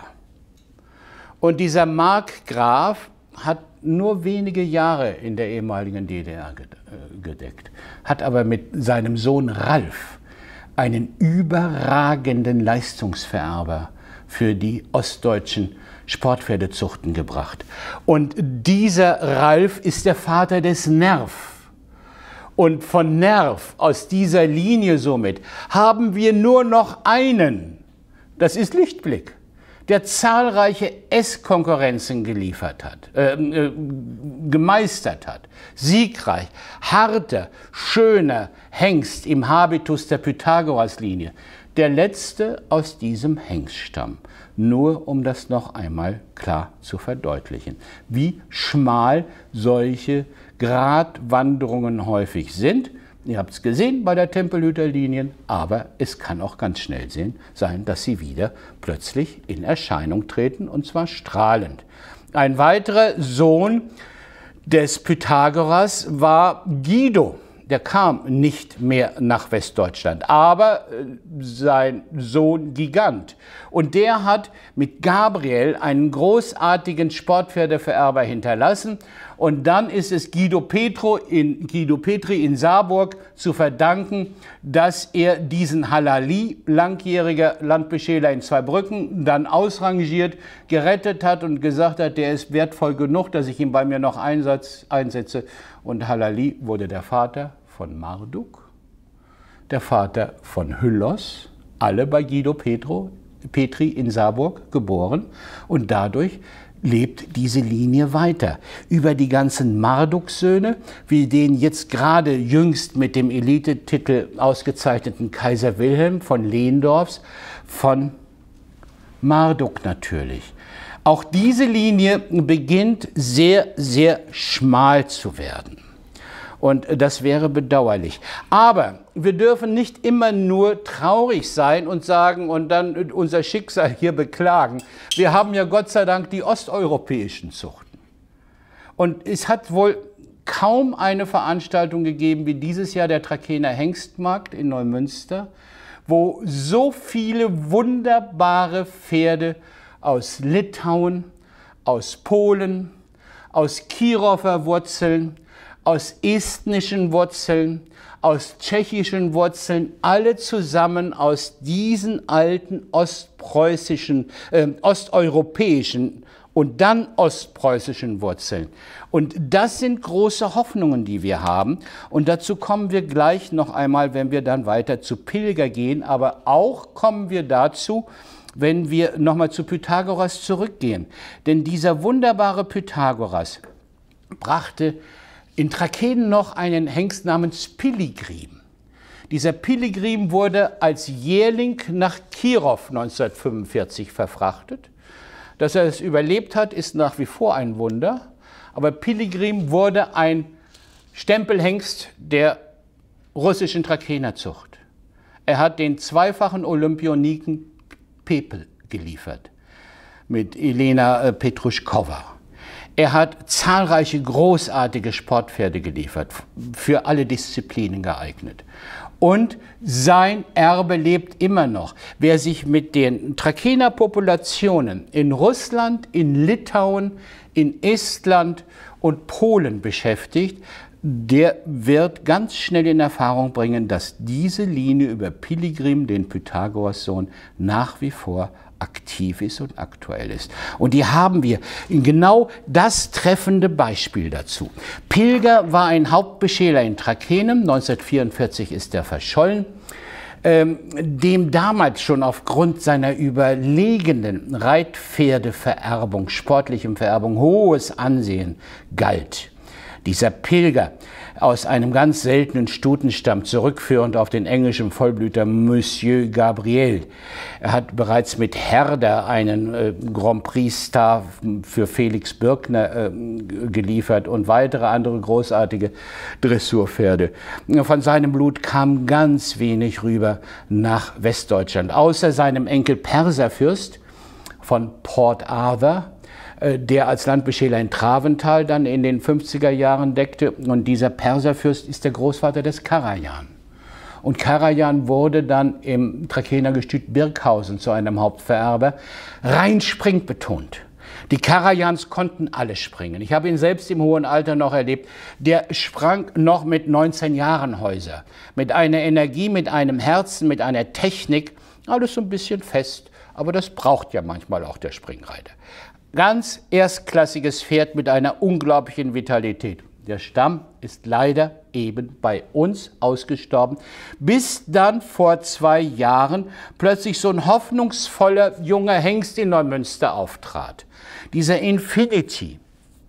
Und dieser Markgraf hat nur wenige Jahre in der ehemaligen D D R gedeckt, hat aber mit seinem Sohn Ralf einen überragenden Leistungsvererber für die ostdeutschen Sportpferdezuchten gebracht. Und dieser Ralf ist der Vater des Nerv. Und von Nerv, aus dieser Linie somit, haben wir nur noch einen. Das ist Lichtblick, der zahlreiche S-Konkurrenzen geliefert hat, äh, äh, gemeistert hat. Siegreich, harter, schöner Hengst im Habitus der Pythagoras-Linie. Der letzte aus diesem Hengststamm. Nur um das noch einmal klar zu verdeutlichen, wie schmal solche Gratwanderungen häufig sind. Ihr habt es gesehen bei der Tempelhüterlinien, aber es kann auch ganz schnell sein, dass sie wieder plötzlich in Erscheinung treten, und zwar strahlend. Ein weiterer Sohn des Pythagoras war Guido. der kam nicht mehr nach Westdeutschland, aber sein Sohn Gigant. Und der hat mit Gabriel einen großartigen Sportpferdevererber hinterlassen. Und dann ist es Guido, Petro in, Guido Petri in Saarburg zu verdanken, dass er diesen Halali, langjähriger Landbeschäler in Zweibrücken, dann ausrangiert, gerettet hat und gesagt hat, der ist wertvoll genug, dass ich ihn bei mir noch einsatz, einsetze. Und Halali wurde der Vater von Marduk, der Vater von Hyllos, alle bei Guido Petro, Petri in Saarburg geboren. Und dadurch lebt diese Linie weiter. Über die ganzen Marduk-Söhne, wie den jetzt gerade jüngst mit dem Elitetitel ausgezeichneten Kaiser Wilhelm von Lehndorffs, von Marduk natürlich. Auch diese Linie beginnt sehr, sehr schmal zu werden. Und das wäre bedauerlich. Aber wir dürfen nicht immer nur traurig sein und sagen und dann unser Schicksal hier beklagen. Wir haben ja Gott sei Dank die osteuropäischen Zuchten. Und es hat wohl kaum eine Veranstaltung gegeben wie dieses Jahr der Trakehner Hengstmarkt in Neumünster, wo so viele wunderbare Pferde aus Litauen, aus Polen, aus Kirower Wurzeln, aus estnischen Wurzeln, aus tschechischen Wurzeln, alle zusammen aus diesen alten ostpreußischen, äh, osteuropäischen und dann ostpreußischen Wurzeln. Und das sind große Hoffnungen, die wir haben. Und dazu kommen wir gleich noch einmal, wenn wir dann weiter zu Pilger gehen. Aber auch kommen wir dazu, wenn wir nochmal zu Pythagoras zurückgehen. Denn dieser wunderbare Pythagoras brachte in Trakehnen noch einen Hengst namens Pilgrim. Dieser Pilgrim wurde als Jährling nach Kirov neunzehnhundertfünfundvierzig verfrachtet. Dass er es überlebt hat, ist nach wie vor ein Wunder. Aber Pilgrim wurde ein Stempelhengst der russischen Trakehnerzucht. Er hat den zweifachen Olympioniken Pepel geliefert mit Elena Petruschkowa. Er hat zahlreiche großartige Sportpferde geliefert, für alle Disziplinen geeignet. Und sein Erbe lebt immer noch. Wer sich mit den Trakehner Populationen in Russland, in Litauen, in Estland und Polen beschäftigt, der wird ganz schnell in Erfahrung bringen, dass diese Linie über Pilgrim, den Pythagoras-Sohn, nach wie vor aktiv ist und aktuell ist. Und die haben wir in genau das treffende Beispiel dazu. Pilger war ein Hauptbeschäler in Trakehnen, neunzehnhundertvierundvierzig ist er verschollen, ähm, dem damals schon aufgrund seiner überlegenen Reitpferdevererbung, sportlichen Vererbung, hohes Ansehen galt. Dieser Pilger aus einem ganz seltenen Stutenstamm, zurückführend auf den englischen Vollblüter Monsieur Gabriel. Er hat bereits mit Herder einen äh, Grand Prix-Star für Felix Birkner äh, geliefert und weitere andere großartige Dressurpferde. Von seinem Blut kam ganz wenig rüber nach Westdeutschland, außer seinem Enkel Perserfürst von Port Arthur, der als Landbeschäler in Traventhal dann in den fünfziger Jahren deckte. Und dieser Perserfürst ist der Großvater des Karajan. Und Karajan wurde dann im Trakehner Gestüt Birkhausen zu einem Hauptvererber, rein springbetont. Die Karajans konnten alle springen. Ich habe ihn selbst im hohen Alter noch erlebt. Der sprang noch mit neunzehn Jahren Häuser. Mit einer Energie, mit einem Herzen, mit einer Technik. Alles so ein bisschen fest. Aber das braucht ja manchmal auch der Springreiter. Ganz erstklassiges Pferd mit einer unglaublichen Vitalität. Der Stamm ist leider eben bei uns ausgestorben, bis dann vor zwei Jahren plötzlich so ein hoffnungsvoller junger Hengst in Neumünster auftrat. Dieser Infinity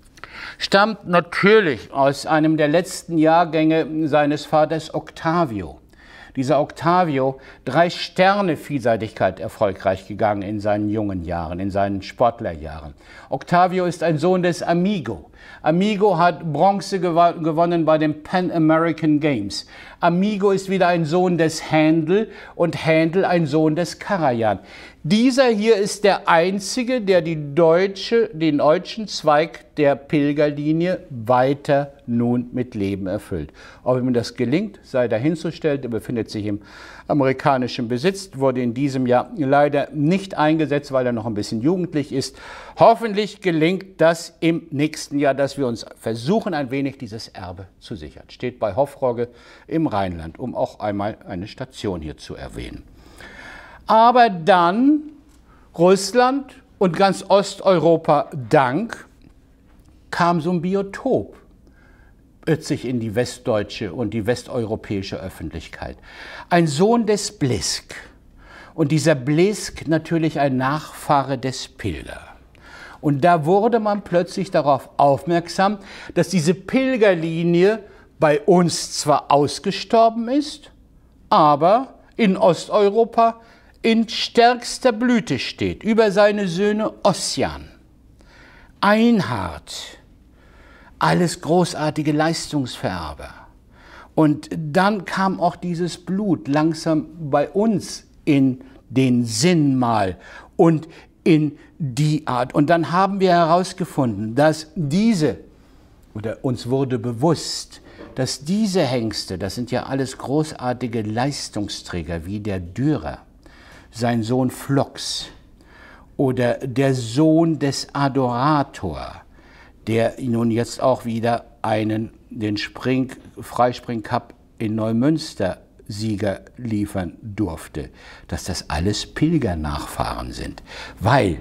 stammt natürlich aus einem der letzten Jahrgänge seines Vaters Octavio. Dieser Octavio, drei Sterne Vielseitigkeit erfolgreich gegangen in seinen jungen Jahren, in seinen Sportlerjahren. Octavio ist ein Sohn des Amigo. Amigo hat Bronze gew gewonnen bei den Pan American Games. Amigo ist wieder ein Sohn des Händel und Händel ein Sohn des Karajan. Dieser hier ist der einzige, der die deutsche, den deutschen Zweig der Pilgerlinie weiter nun mit Leben erfüllt. Ob ihm das gelingt, sei dahinzustellen. Er befindet sich im amerikanischen Besitz, wurde in diesem Jahr leider nicht eingesetzt, weil er noch ein bisschen jugendlich ist. Hoffentlich gelingt das im nächsten Jahr, dass wir uns versuchen, ein wenig dieses Erbe zu sichern. Steht bei Hoffrogge im Rheinland, um auch einmal eine Station hier zu erwähnen. Aber dann Russland und ganz Osteuropa dank kam so ein Biotop plötzlich in die westdeutsche und die westeuropäische Öffentlichkeit. Ein Sohn des Blisk und dieser Blisk natürlich ein Nachfahre des Pilger. Und da wurde man plötzlich darauf aufmerksam, dass diese Pilgerlinie bei uns zwar ausgestorben ist, aber in Osteuropa in stärkster Blüte steht, über seine Söhne Ossian, Einhard, alles großartige Leistungsvererber. Und dann kam auch dieses Blut langsam bei uns in den Sinn mal und in die Art. Und dann haben wir herausgefunden, dass diese, oder uns wurde bewusst, dass diese Hengste, das sind ja alles großartige Leistungsträger wie der Dürer, sein Sohn Phlox oder der Sohn des Adorator, der nun jetzt auch wieder einen, den Spring, Freispring-Cup in Neumünster Sieger liefern durfte, dass das alles Pilgernachfahren sind. Weil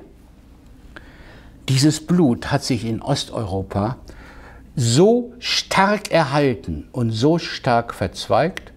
dieses Blut hat sich in Osteuropa so stark erhalten und so stark verzweigt.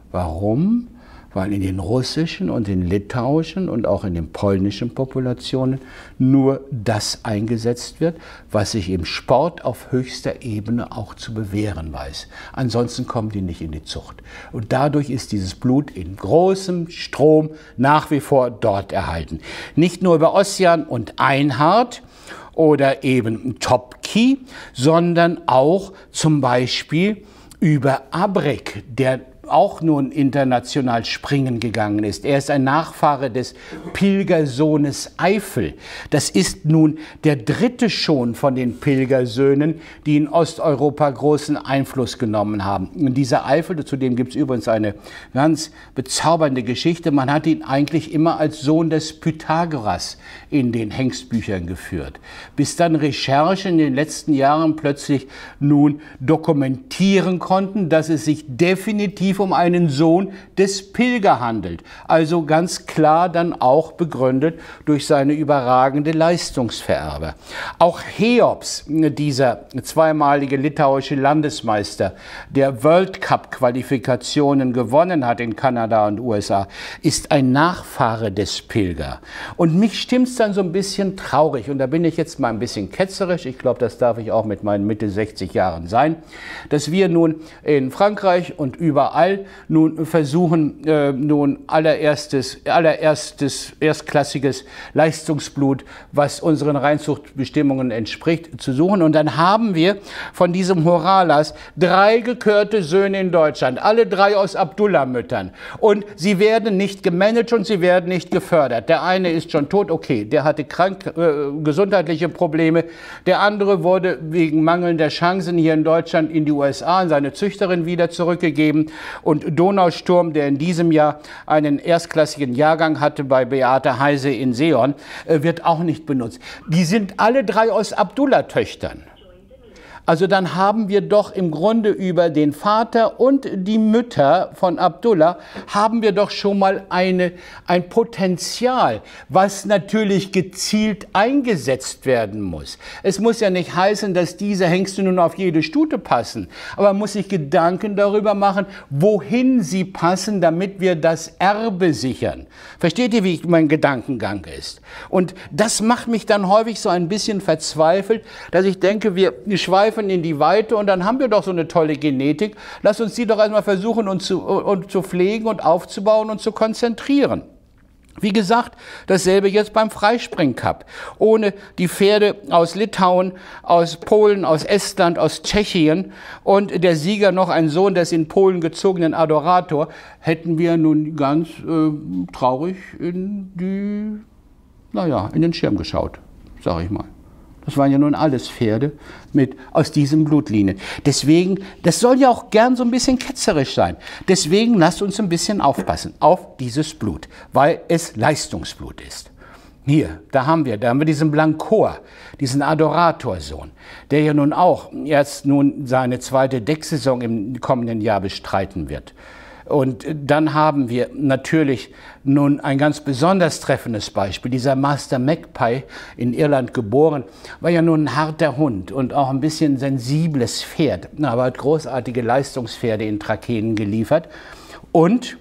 Warum? Weil in den russischen und den litauischen und auch in den polnischen Populationen nur das eingesetzt wird, was sich im Sport auf höchster Ebene auch zu bewähren weiß. Ansonsten kommen die nicht in die Zucht. Und dadurch ist dieses Blut in großem Strom nach wie vor dort erhalten. Nicht nur über Ossian und Einhard oder eben Topki, sondern auch zum Beispiel über Abrek, der auch nun international springen gegangen ist. Er ist ein Nachfahre des Pilgersohnes Eifel. Das ist nun der dritte schon von den Pilgersöhnen, die in Osteuropa großen Einfluss genommen haben. Und dieser Eifel, zu dem gibt es übrigens eine ganz bezaubernde Geschichte, man hat ihn eigentlich immer als Sohn des Pythagoras in den Hengstbüchern geführt. Bis dann Recherchen in den letzten Jahren plötzlich nun dokumentieren konnten, dass es sich definitiv um einen Sohn des Pilger handelt. Also ganz klar dann auch begründet durch seine überragende Leistungsvererber. Auch Cheops, dieser zweimalige litauische Landesmeister, der World Cup Qualifikationen gewonnen hat in Kanada und U S A, ist ein Nachfahre des Pilger. Und mich stimmt es dann so ein bisschen traurig, und da bin ich jetzt mal ein bisschen ketzerisch, ich glaube, das darf ich auch mit meinen Mitte sechzig Jahren sein, dass wir nun in Frankreich und überall nun versuchen, äh, nun allererstes, allererstes, erstklassiges Leistungsblut, was unseren Reinzuchtbestimmungen entspricht, zu suchen. Und dann haben wir von diesem Horalas drei gekörte Söhne in Deutschland, alle drei aus Abdullah-Müttern. Und sie werden nicht gemanagt und sie werden nicht gefördert. Der eine ist schon tot, okay, der hatte krank, äh, gesundheitliche Probleme. Der andere wurde wegen mangelnder Chancen hier in Deutschland in die U S A an seine Züchterin wieder zurückgegeben. Und Donausturm, der in diesem Jahr einen erstklassigen Jahrgang hatte bei Beate Heise in Seon, wird auch nicht benutzt. Die sind alle drei aus Abdullah-Töchtern. Also dann haben wir doch im Grunde über den Vater und die Mütter von Abdullah haben wir doch schon mal eine, ein Potenzial, was natürlich gezielt eingesetzt werden muss. Es muss ja nicht heißen, dass diese Hengste nun auf jede Stute passen, aber man muss sich Gedanken darüber machen, wohin sie passen, damit wir das Erbe sichern. Versteht ihr, wie mein Gedankengang ist? Und das macht mich dann häufig so ein bisschen verzweifelt, dass ich denke, wir schweifen in die Weite und dann haben wir doch so eine tolle Genetik. Lass uns die doch erstmal versuchen und zu, und zu pflegen und aufzubauen und zu konzentrieren. Wie gesagt, dasselbe jetzt beim Freispring-Cup. Ohne die Pferde aus Litauen, aus Polen, aus Estland, aus Tschechien und der Sieger noch ein Sohn des in Polen gezogenen Adorator, hätten wir nun ganz äh, traurig in die naja, in den Schirm geschaut, sage ich mal. Das waren ja nun alles Pferde mit, aus diesen Blutlinien. Deswegen, das soll ja auch gern so ein bisschen ketzerisch sein. Deswegen lasst uns ein bisschen aufpassen auf dieses Blut, weil es Leistungsblut ist. Hier, da haben wir, da haben wir diesen Blancor, diesen Adoratorsohn, der ja nun auch erst nun seine zweite Decksaison im kommenden Jahr bestreiten wird. Und dann haben wir natürlich nun ein ganz besonders treffendes Beispiel. Dieser Master Magpie, in Irland geboren, war ja nun ein harter Hund und auch ein bisschen sensibles Pferd, aber hat großartige Leistungspferde in Trakehnen geliefert und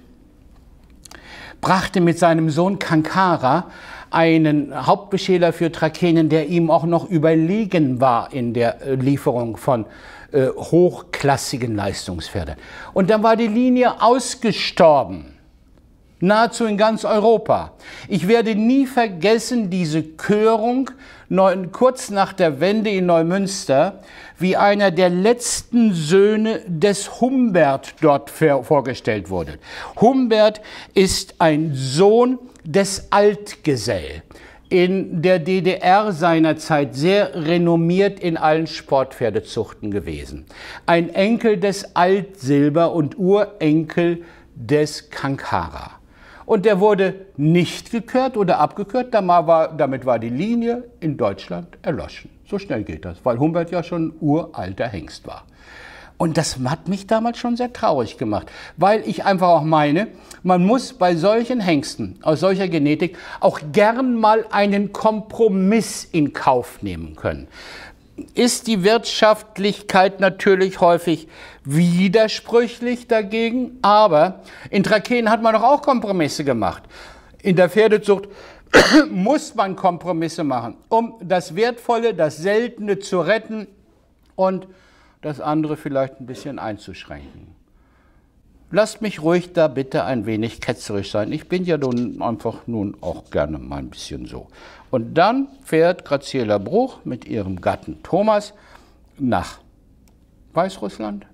brachte mit seinem Sohn Kankara einen Hauptbeschäler für Trakehnen, der ihm auch noch überlegen war in der Lieferung von äh, hochklassigen Leistungspferden. Und dann war die Linie ausgestorben, nahezu in ganz Europa. Ich werde nie vergessen diese Körung neun, kurz nach der Wende in Neumünster, wie einer der letzten Söhne des Humbert dort vorgestellt wurde. Humbert ist ein Sohn des Altgesell, in der D D R seinerzeit sehr renommiert in allen Sportpferdezuchten gewesen. Ein Enkel des Altsilber und Urenkel des Kankara. Und der wurde nicht gekürt oder abgekürt, damit war die Linie in Deutschland erloschen. So schnell geht das, weil Humbert ja schon ein uralter Hengst war. Und das hat mich damals schon sehr traurig gemacht, weil ich einfach auch meine, man muss bei solchen Hengsten aus solcher Genetik auch gern mal einen Kompromiss in Kauf nehmen können. Ist die Wirtschaftlichkeit natürlich häufig widersprüchlich dagegen, aber in Trakehnen hat man doch auch Kompromisse gemacht. In der Pferdezucht muss man Kompromisse machen, um das Wertvolle, das Seltene zu retten und das andere vielleicht ein bisschen einzuschränken. Lasst mich ruhig da bitte ein wenig ketzerisch sein. Ich bin ja nun einfach nun auch gerne mal ein bisschen so. Und dann fährt Graziela Bruch mit ihrem Gatten Thomas nach Weißrussland.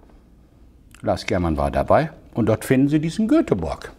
Lars Germann war dabei und dort finden sie diesen Göteborg.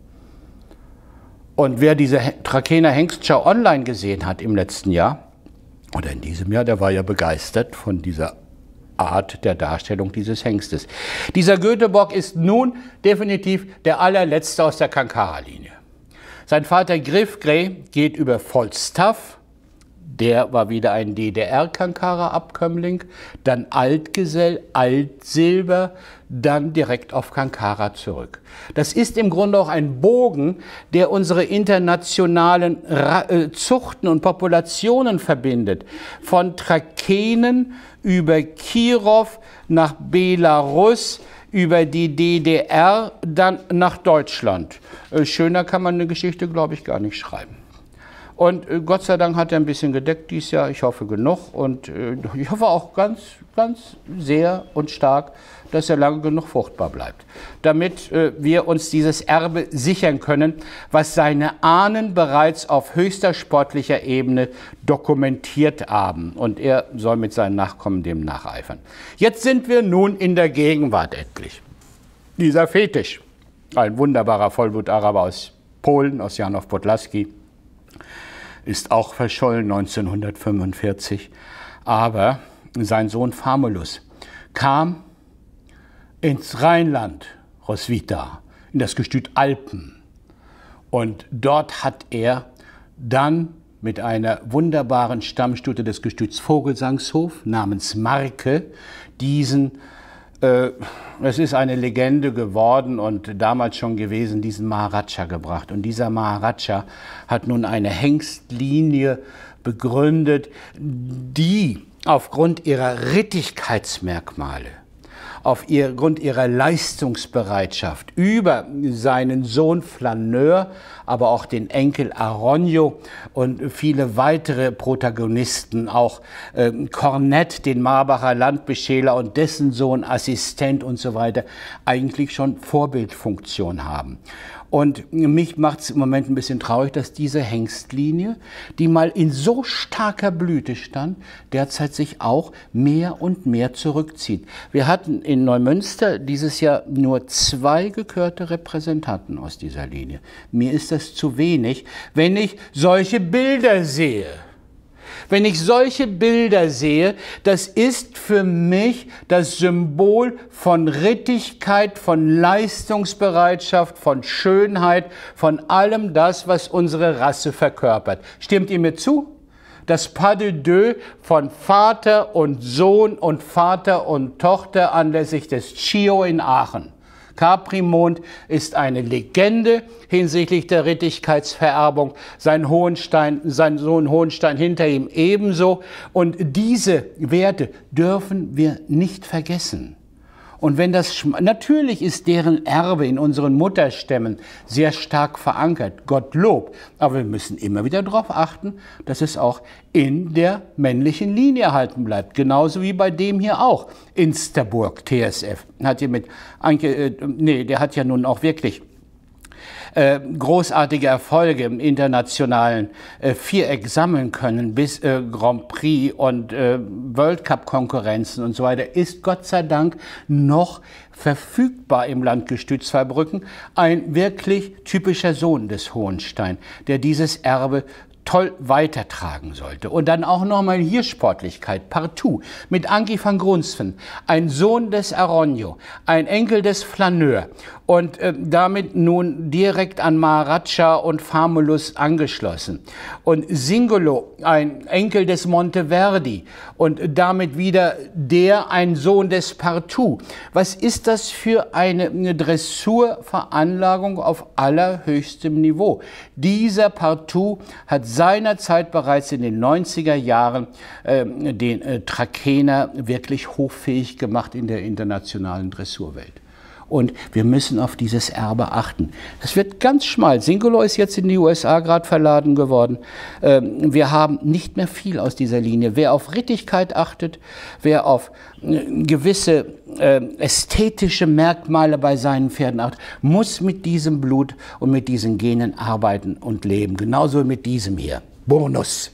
Und wer diese Trakehner Hengstschau online gesehen hat im letzten Jahr oder in diesem Jahr, der war ja begeistert von dieser Art der Darstellung dieses Hengstes. Dieser Göteborg ist nun definitiv der allerletzte aus der Kankara-Linie. Sein Vater Grifgrey geht über Falstaff, der war wieder ein D D R-Kankara-Abkömmling, dann Altgesell, Altsilber, dann direkt auf Kankara zurück. Das ist im Grunde auch ein Bogen, der unsere internationalen Zuchten und Populationen verbindet. Von Trakehnen über Kirov nach Belarus, über die D D R, dann nach Deutschland. Schöner kann man eine Geschichte, glaube ich, gar nicht schreiben. Und äh, Gott sei Dank hat er ein bisschen gedeckt dieses Jahr, ich hoffe genug. Und äh, ich hoffe auch ganz, ganz sehr und stark, dass er lange genug fruchtbar bleibt. Damit äh, wir uns dieses Erbe sichern können, was seine Ahnen bereits auf höchster sportlicher Ebene dokumentiert haben. Und er soll mit seinen Nachkommen dem nacheifern. Jetzt sind wir nun in der Gegenwart endlich. Dieser Fetisch, ein wunderbarer Vollblut-Araber aus Polen, aus Janów Podlaski, ist auch verschollen neunzehnhundertfünfundvierzig. Aber sein Sohn Famulus kam ins Rheinland, Roswitha, in das Gestüt Alpen. Und dort hat er dann mit einer wunderbaren Stammstute des Gestüts Vogelsangshof namens Marke diesen, äh, es ist eine Legende geworden und damals schon gewesen, diesen Maharaja gebracht. Und dieser Maharaja hat nun eine Hengstlinie begründet, die aufgrund ihrer Rittigkeitsmerkmale, aufgrund ihrer Leistungsbereitschaft über seinen Sohn Flaneur, aber auch den Enkel Aronio und viele weitere Protagonisten, auch äh, Cornett, den Marbacher Landbeschäler und dessen Sohn, Assistent und so weiter, eigentlich schon Vorbildfunktion haben. Und mich macht es im Moment ein bisschen traurig, dass diese Hengstlinie, die mal in so starker Blüte stand, derzeit sich auch mehr und mehr zurückzieht. Wir hatten in Neumünster dieses Jahr nur zwei gekörte Repräsentanten aus dieser Linie. Mir ist das zu wenig, wenn ich solche Bilder sehe. Wenn ich solche Bilder sehe, das ist für mich das Symbol von Rittigkeit, von Leistungsbereitschaft, von Schönheit, von allem das, was unsere Rasse verkörpert. Stimmt ihr mir zu? Das Pas de deux von Vater und Sohn und Vater und Tochter anlässlich des Chio in Aachen. Capri-Mond ist eine Legende hinsichtlich der Rittigkeitsvererbung, sein Hohenstein, sein Sohn Hohenstein hinter ihm ebenso. Und diese Werte dürfen wir nicht vergessen. Und wenn das, natürlich ist deren Erbe in unseren Mutterstämmen sehr stark verankert, Gottlob. Aber wir müssen immer wieder darauf achten, dass es auch in der männlichen Linie erhalten bleibt. Genauso wie bei dem hier auch. Insterburg, T S F. Hat hier mit, äh, nee, der hat ja nun auch wirklich Äh, großartige Erfolge im internationalen äh, Viereck sammeln können, bis äh, Grand Prix und äh, World Cup Konkurrenzen und so weiter, ist Gott sei Dank noch verfügbar im Landgestüt Zweibrücken. Ein wirklich typischer Sohn des Hohenstein, der dieses Erbe toll weitertragen sollte. Und dann auch nochmal hier Sportlichkeit, partout, mit Anki van Grunsven, ein Sohn des Aronjo, ein Enkel des Flaneur und äh, damit nun direkt an Maharaja und Famulus angeschlossen. Und Singolo, ein Enkel des Monteverdi und damit wieder der, ein Sohn des Partout. Was ist das für eine, eine Dressurveranlagung auf allerhöchstem Niveau? Dieser Partout hat seinerzeit bereits in den neunziger Jahren äh, den äh, Trakehner wirklich hochfähig gemacht in der internationalen Dressurwelt. Und wir müssen auf dieses Erbe achten. Das wird ganz schmal. Singolo ist jetzt in die U S A gerade verladen geworden. Ähm, wir haben nicht mehr viel aus dieser Linie. Wer auf Rittigkeit achtet, wer auf äh, gewisse äh, ästhetische Merkmale bei seinen Pferden achtet, muss mit diesem Blut und mit diesen Genen arbeiten und leben. Genauso mit diesem hier, Burnus.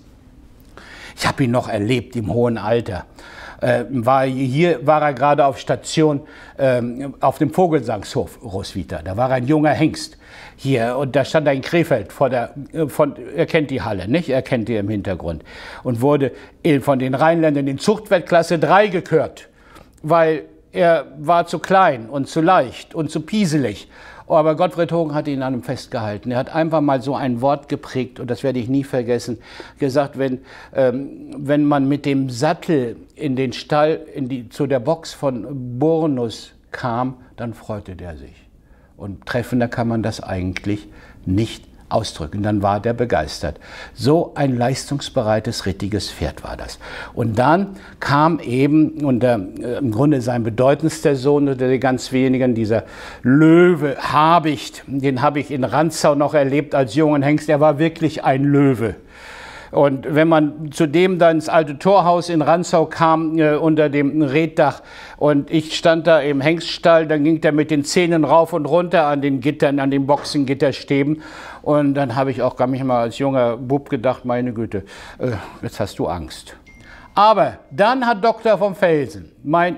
Ich habe ihn noch erlebt im hohen Alter. Äh, war hier war er gerade auf Station ähm, auf dem Vogelsangshof Roswitha. Da war ein junger Hengst hier und da stand er in Krefeld vor der, von, er kennt die Halle, nicht? Er kennt die im Hintergrund und wurde von den Rheinländern in Zuchtwertklasse drei gekürt, weil er war zu klein und zu leicht und zu pieselig. Aber Gottfried Hogen hat ihn an ihm festgehalten. Er hat einfach mal so ein Wort geprägt, und das werde ich nie vergessen, gesagt, wenn, ähm, wenn man mit dem Sattel in den Stall, in die, zu der Box von Burnus kam, dann freute der sich. Und treffender kann man das eigentlich nicht ausdrücken. Dann war der begeistert. So ein leistungsbereites, rittiges Pferd war das. Und dann kam eben, und äh, im Grunde sein bedeutendster Sohn unter den ganz wenigen, dieser Löwe Habicht, den habe ich in Rantzau noch erlebt als jungen Hengst. Er war wirklich ein Löwe. Und wenn man zudem dann ins alte Torhaus in Rantzau kam, äh, unter dem Reetdach, und ich stand da im Hengststall, dann ging der mit den Zähnen rauf und runter an den Gittern, an den Boxengitterstäben. Und dann habe ich auch gar nicht mal als junger Bub gedacht, meine Güte, äh, jetzt hast du Angst. Aber dann hat Doktor von Felsen, mein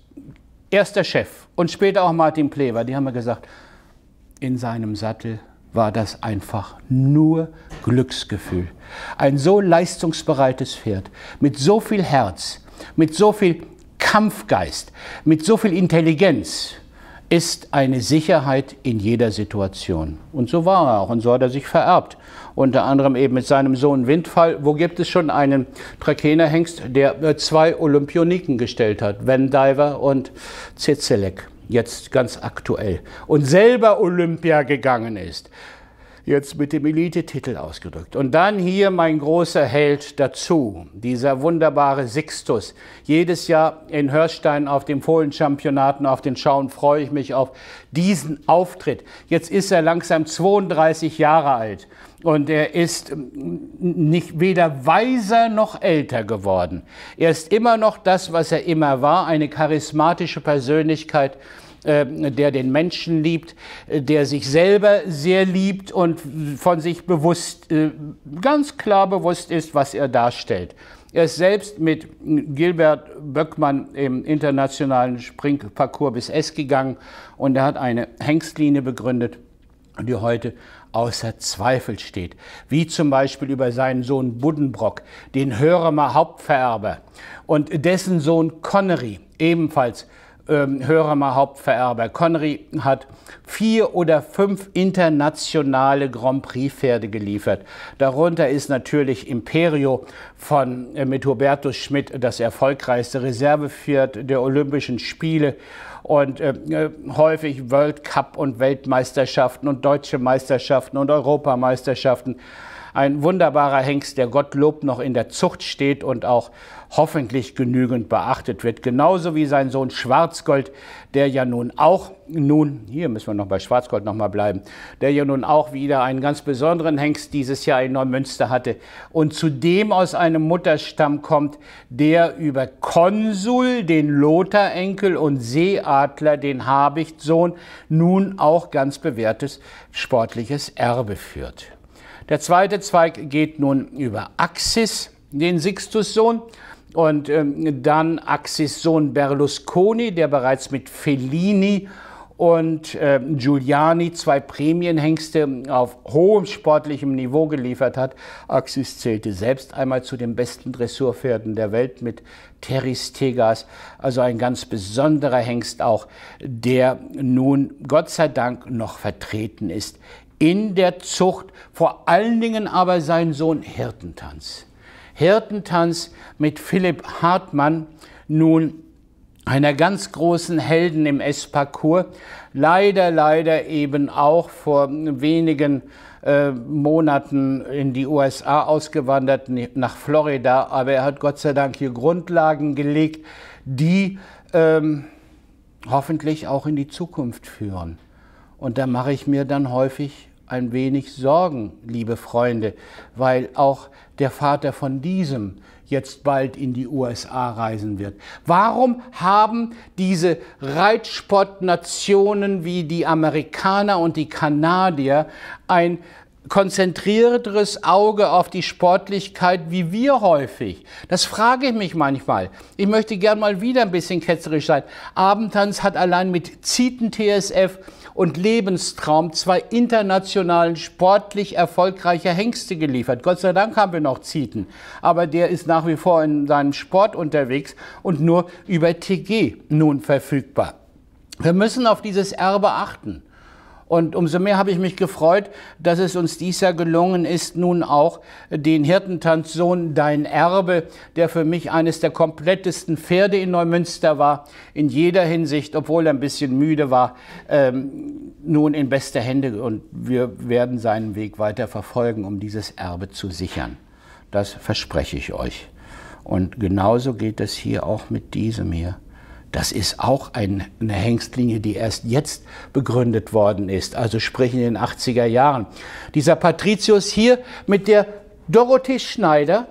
erster Chef, und später auch Martin Plewer, die haben mir gesagt, in seinem Sattel war das einfach nur Glücksgefühl. Ein so leistungsbereites Pferd, mit so viel Herz, mit so viel Kampfgeist, mit so viel Intelligenz, ist eine Sicherheit in jeder Situation. Und so war er auch, und so hat er sich vererbt. Unter anderem eben mit seinem Sohn Windfall. Wo gibt es schon einen Trakehner Hengst, der zwei Olympioniken gestellt hat, Vandiver und Zezelek. Jetzt ganz aktuell, und selber Olympia gegangen ist, jetzt mit dem Elite-Titel ausgedrückt. Und dann hier mein großer Held dazu, dieser wunderbare Sixtus. Jedes Jahr in Hörstein auf den Fohlenchampionaten, auf den Schauen freue ich mich auf diesen Auftritt. Jetzt ist er langsam zweiunddreißig Jahre alt. Und er ist nicht weder weiser noch älter geworden. Er ist immer noch das, was er immer war, eine charismatische Persönlichkeit, der den Menschen liebt, der sich selber sehr liebt und von sich bewusst, ganz klar bewusst ist, was er darstellt. Er ist selbst mit Gilbert Böckmann im internationalen Springparcours bis S gegangen und er hat eine Hengstlinie begründet, die heute außer Zweifel steht. Wie zum Beispiel über seinen Sohn Buddenbrock, den Höremer Hauptvererber, und dessen Sohn Connery, ebenfalls Ähm, Höremer Hauptvererber. Connery hat vier oder fünf internationale Grand Prix Pferde geliefert. Darunter ist natürlich Imperio von, äh, mit Hubertus Schmidt das erfolgreichste Reservepferd der Olympischen Spiele und äh, häufig World Cup und Weltmeisterschaften und deutsche Meisterschaften und Europameisterschaften. Ein wunderbarer Hengst, der Gottlob noch in der Zucht steht und auch hoffentlich genügend beachtet wird. Genauso wie sein Sohn Schwarzgold, der ja nun auch, nun, hier müssen wir noch bei Schwarzgold noch mal bleiben, der ja nun auch wieder einen ganz besonderen Hengst dieses Jahr in Neumünster hatte und zudem aus einem Mutterstamm kommt, der über Konsul, den Lothar-Enkel, und Seeadler, den Habichtsohn, nun auch ganz bewährtes sportliches Erbe führt. Der zweite Zweig geht nun über Axis, den Sixtus-Sohn, und ähm, dann Axis' Sohn Berlusconi, der bereits mit Fellini und äh, Giuliani zwei Prämienhengste auf hohem sportlichem Niveau geliefert hat. Axis zählte selbst einmal zu den besten Dressurpferden der Welt mit Teris Tegas, also ein ganz besonderer Hengst auch, der nun Gott sei Dank noch vertreten ist in der Zucht, vor allen Dingen aber sein Sohn Hirtentanz. Hirtentanz mit Philipp Hartmann, nun einer ganz großen Helden im S-Parcours, leider, leider eben auch vor wenigen äh, Monaten in die U S A ausgewandert, nach Florida, aber er hat Gott sei Dank hier Grundlagen gelegt, die ähm, hoffentlich auch in die Zukunft führen. Und da mache ich mir dann häufig ein wenig Sorgen, liebe Freunde, weil auch der Vater von diesem jetzt bald in die U S A reisen wird. Warum haben diese Reitsportnationen wie die Amerikaner und die Kanadier ein konzentrierteres Auge auf die Sportlichkeit wie wir häufig? Das frage ich mich manchmal. Ich möchte gern mal wieder ein bisschen ketzerisch sein. Abendtanz hat allein mit Zieten T S F und Lebenstraum zwei internationalen sportlich erfolgreiche Hengste geliefert. Gott sei Dank haben wir noch Zieten, aber der ist nach wie vor in seinem Sport unterwegs und nur über T G nun verfügbar. Wir müssen auf dieses Erbe achten. Und umso mehr habe ich mich gefreut, dass es uns dies Jahr gelungen ist, nun auch den Hirtentanzsohn Dein Erbe, der für mich eines der komplettesten Pferde in Neumünster war, in jeder Hinsicht, obwohl er ein bisschen müde war, ähm, nun in beste Hände. Und wir werden seinen Weg weiter verfolgen, um dieses Erbe zu sichern. Das verspreche ich euch. Und genauso geht es hier auch mit diesem hier. Das ist auch eine Hengstlinie, die erst jetzt begründet worden ist, also sprich in den achtziger Jahren. Dieser Patricius hier mit der Dorothee Schneider,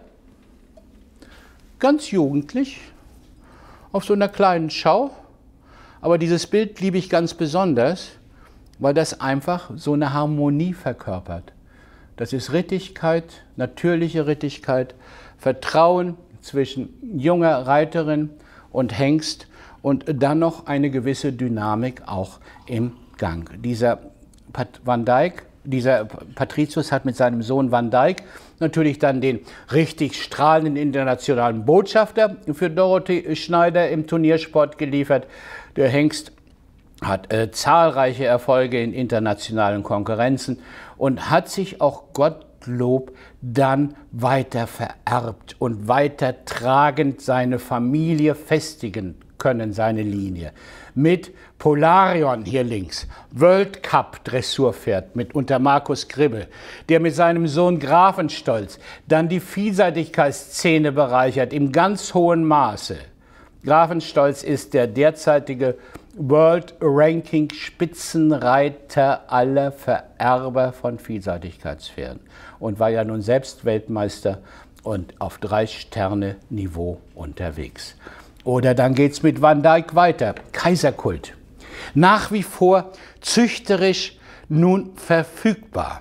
ganz jugendlich, auf so einer kleinen Schau. Aber dieses Bild liebe ich ganz besonders, weil das einfach so eine Harmonie verkörpert. Das ist Rittigkeit, natürliche Rittigkeit, Vertrauen zwischen junger Reiterin und Hengst, und dann noch eine gewisse Dynamik auch im Gang. Dieser Pat Van Dyck, dieser Patricius hat mit seinem Sohn Van Dyck natürlich dann den richtig strahlenden internationalen Botschafter für Dorothee Schneider im Turniersport geliefert. Der Hengst hat äh, zahlreiche Erfolge in internationalen Konkurrenzen und hat sich auch Gottlob dann weiter vererbt und weiter tragend seine Familie festigen können, seine Linie. Mit Polarion hier links, World Cup Dressurpferd mit unter Markus Gribbe, der mit seinem Sohn Grafenstolz dann die Vielseitigkeitsszene bereichert im ganz hohen Maße. Grafenstolz ist der derzeitige World Ranking Spitzenreiter aller Vererber von Vielseitigkeitspferden und war ja nun selbst Weltmeister und auf drei Sterne Niveau unterwegs. Oder dann geht's mit Van Dyck weiter. Kaiserkult. nach wie vor züchterisch nun verfügbar.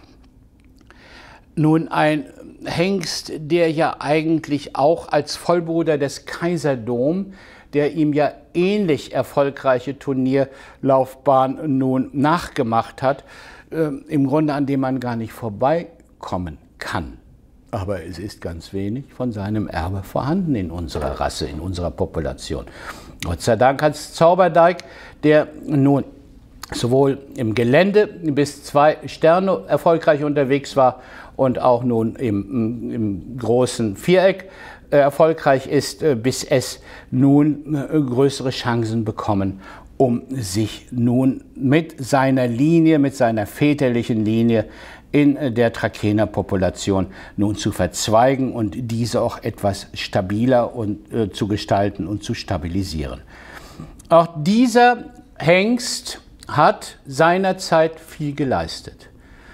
Nun ein Hengst, der ja eigentlich auch als Vollbruder des Kaiserdom, der ihm ja ähnlich erfolgreiche Turnierlaufbahn nun nachgemacht hat, äh, im Grunde an dem man gar nicht vorbeikommen kann. Aber es ist ganz wenig von seinem Erbe vorhanden in unserer Rasse, in unserer Population. Gott sei Dank hat Zauberdeig, der nun sowohl im Gelände bis zwei Sterne erfolgreich unterwegs war und auch nun im, im großen Viereck äh, erfolgreich ist, äh, bis es nun äh, größere Chancen bekommen, um sich nun mit seiner Linie, mit seiner väterlichen Linie in äh, der Trakehner Population nun zu verzweigen und diese auch etwas stabiler und, äh, zu gestalten und zu stabilisieren. Auch dieser Hengst hat seinerzeit viel geleistet.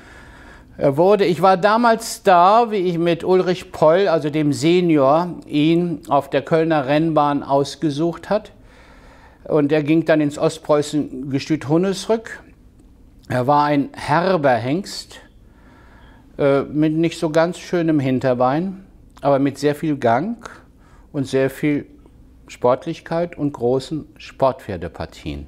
Er wurde, ich war damals da, wie ich mit Ulrich Poll, also dem Senior, ihn auf der Kölner Rennbahn ausgesucht hat. Und er ging dann ins Ostpreußen-Gestüt Hunnesrück. Er war ein herber Hengst, äh, mit nicht so ganz schönem Hinterbein, aber mit sehr viel Gang und sehr viel Sportlichkeit und großen Sportpferdepartien.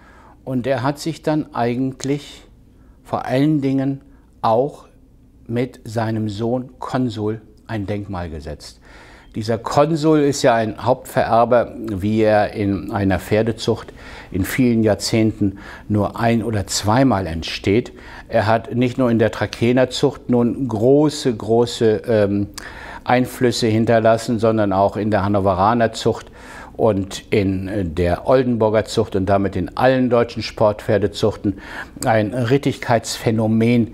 Und er hat sich dann eigentlich vor allen Dingen auch mit seinem Sohn Konsul ein Denkmal gesetzt. Dieser Konsul ist ja ein Hauptvererber, wie er in einer Pferdezucht in vielen Jahrzehnten nur ein- oder zweimal entsteht. Er hat nicht nur in der Trakehner Zucht nun große, große ähm, Einflüsse hinterlassen, sondern auch in der Hannoveraner Zucht und in der Oldenburger Zucht und damit in allen deutschen Sportpferdezuchten ein Rittigkeitsphänomen,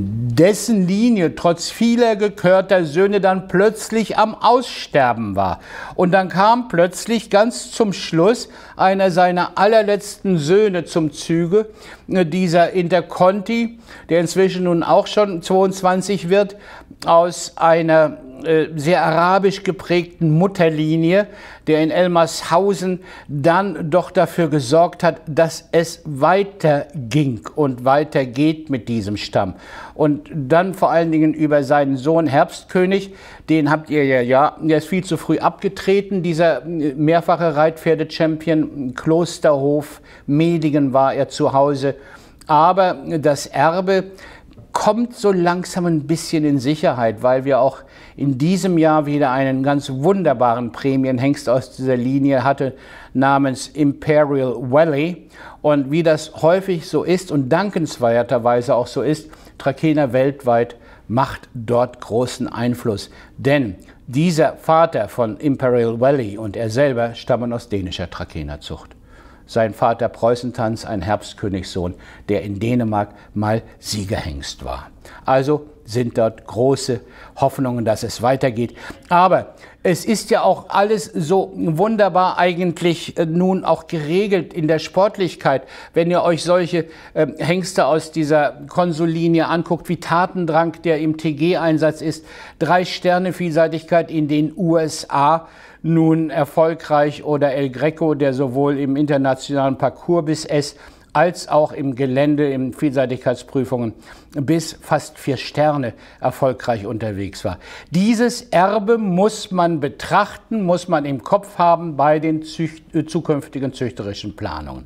dessen Linie trotz vieler gekörter Söhne dann plötzlich am Aussterben war. Und dann kam plötzlich ganz zum Schluss einer seiner allerletzten Söhne zum Zuge, dieser Interconti, der inzwischen nun auch schon zweiundzwanzig wird, aus einer sehr arabisch geprägten Mutterlinie, der in Elmershausen dann doch dafür gesorgt hat, dass es weiterging und weitergeht mit diesem Stamm. Und dann vor allen Dingen über seinen Sohn Herbstkönig, den habt ihr ja, ja, der ist viel zu früh abgetreten, dieser mehrfache Reitpferde-Champion, Klosterhof, Medigen war er zu Hause. Aber das Erbe kommt so langsam ein bisschen in Sicherheit, weil wir auch in diesem Jahr wieder einen ganz wunderbaren Prämienhengst aus dieser Linie hatte, namens Imperial Valley. Und wie das häufig so ist und dankenswerterweise auch so ist, Trakehner weltweit macht dort großen Einfluss. Denn dieser Vater von Imperial Valley und er selber stammen aus dänischer Trakehner Zucht. Sein Vater Preußentanz, ein Herbstkönigssohn, der in Dänemark mal Siegerhengst war. Also sind dort große Hoffnungen, dass es weitergeht. Aber es ist ja auch alles so wunderbar eigentlich äh, nun auch geregelt in der Sportlichkeit. Wenn ihr euch solche äh, Hengste aus dieser Konsullinie anguckt, wie Tatendrang, der im T G-Einsatz ist, drei Sterne Vielseitigkeit in den U S A, nun erfolgreich, oder El Greco, der sowohl im internationalen Parcours bis S als auch im Gelände, in Vielseitigkeitsprüfungen bis fast vier Sterne erfolgreich unterwegs war. Dieses Erbe muss man betrachten, muss man im Kopf haben bei den Zücht, äh, zukünftigen züchterischen Planungen.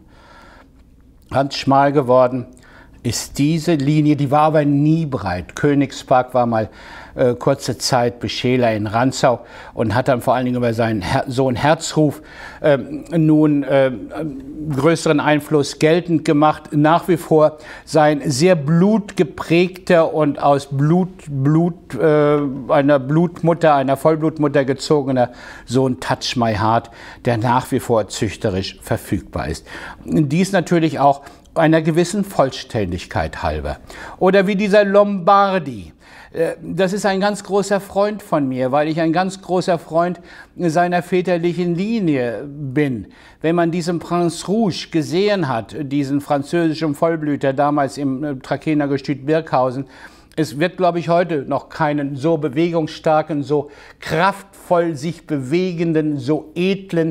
Ganz schmal geworden ist diese Linie, die war aber nie breit. Königspark war mal äh, kurze Zeit Beschäler in Rantzau und hat dann vor allen Dingen über seinen Her Sohn Herzruf äh, nun äh, größeren Einfluss geltend gemacht. Nach wie vor sein sehr blutgeprägter und aus Blut, Blut, äh, einer Blutmutter, einer Vollblutmutter gezogener Sohn Touch My Heart, der nach wie vor züchterisch verfügbar ist. Dies natürlich auch einer gewissen Vollständigkeit halber. Oder wie dieser Lombardi. Das ist ein ganz großer Freund von mir, weil ich ein ganz großer Freund seiner väterlichen Linie bin. Wenn man diesen Prince Rouge gesehen hat, diesen französischen Vollblüter damals im Trakehner Gestüt Birkhausen, es wird, glaube ich, heute noch keinen so bewegungsstarken, so kraftvoll sich bewegenden, so edlen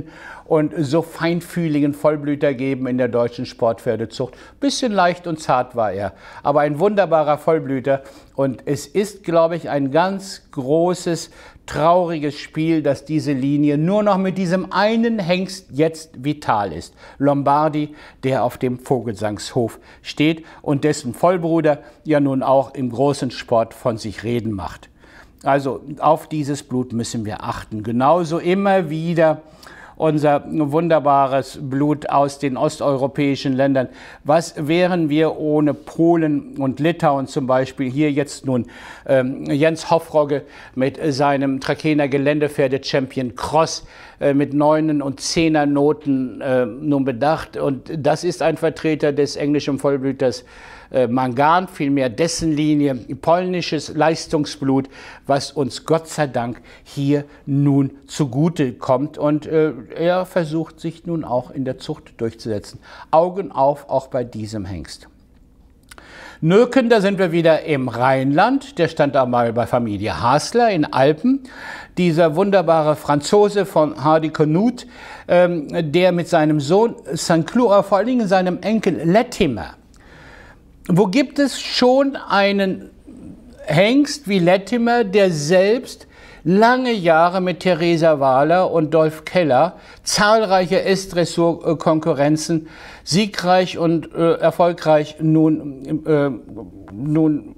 und so feinfühligen Vollblüter geben in der deutschen Sportpferdezucht. Bisschen leicht und zart war er, aber ein wunderbarer Vollblüter. Und es ist, glaube ich, ein ganz großes, trauriges Spiel, dass diese Linie nur noch mit diesem einen Hengst jetzt vital ist. Lombardi, der auf dem Vogelsanghof steht und dessen Vollbruder ja nun auch im großen Sport von sich reden macht. Also auf dieses Blut müssen wir achten. Genauso immer wieder unser wunderbares Blut aus den osteuropäischen Ländern. Was wären wir ohne Polen und Litauen zum Beispiel? Hier jetzt nun ähm, Jens Hoffrogge mit seinem Trakehner Geländepferde-Champion Cross äh, mit Neunen- und Zehnernoten äh, nun bedacht. Und das ist ein Vertreter des englischen Vollblüters äh, Mangan, vielmehr dessen Linie, polnisches Leistungsblut, was uns Gott sei Dank hier nun zugute kommt. Und äh, er versucht sich nun auch in der Zucht durchzusetzen. Augen auf, auch bei diesem Hengst. Nöken, da sind wir wieder im Rheinland. Der stand da mal bei Familie Hasler in Alpen. Dieser wunderbare Franzose von Hardy Canute, ähm, der mit seinem Sohn Sankt Cloud, vor allen Dingen seinem Enkel Latimer. Wo gibt es schon einen Hengst wie Latimer, der selbst lange Jahre mit Theresa Wahler und Dolf Keller zahlreiche S-Dressur-Konkurrenzen siegreich und äh, erfolgreich nun, äh, nun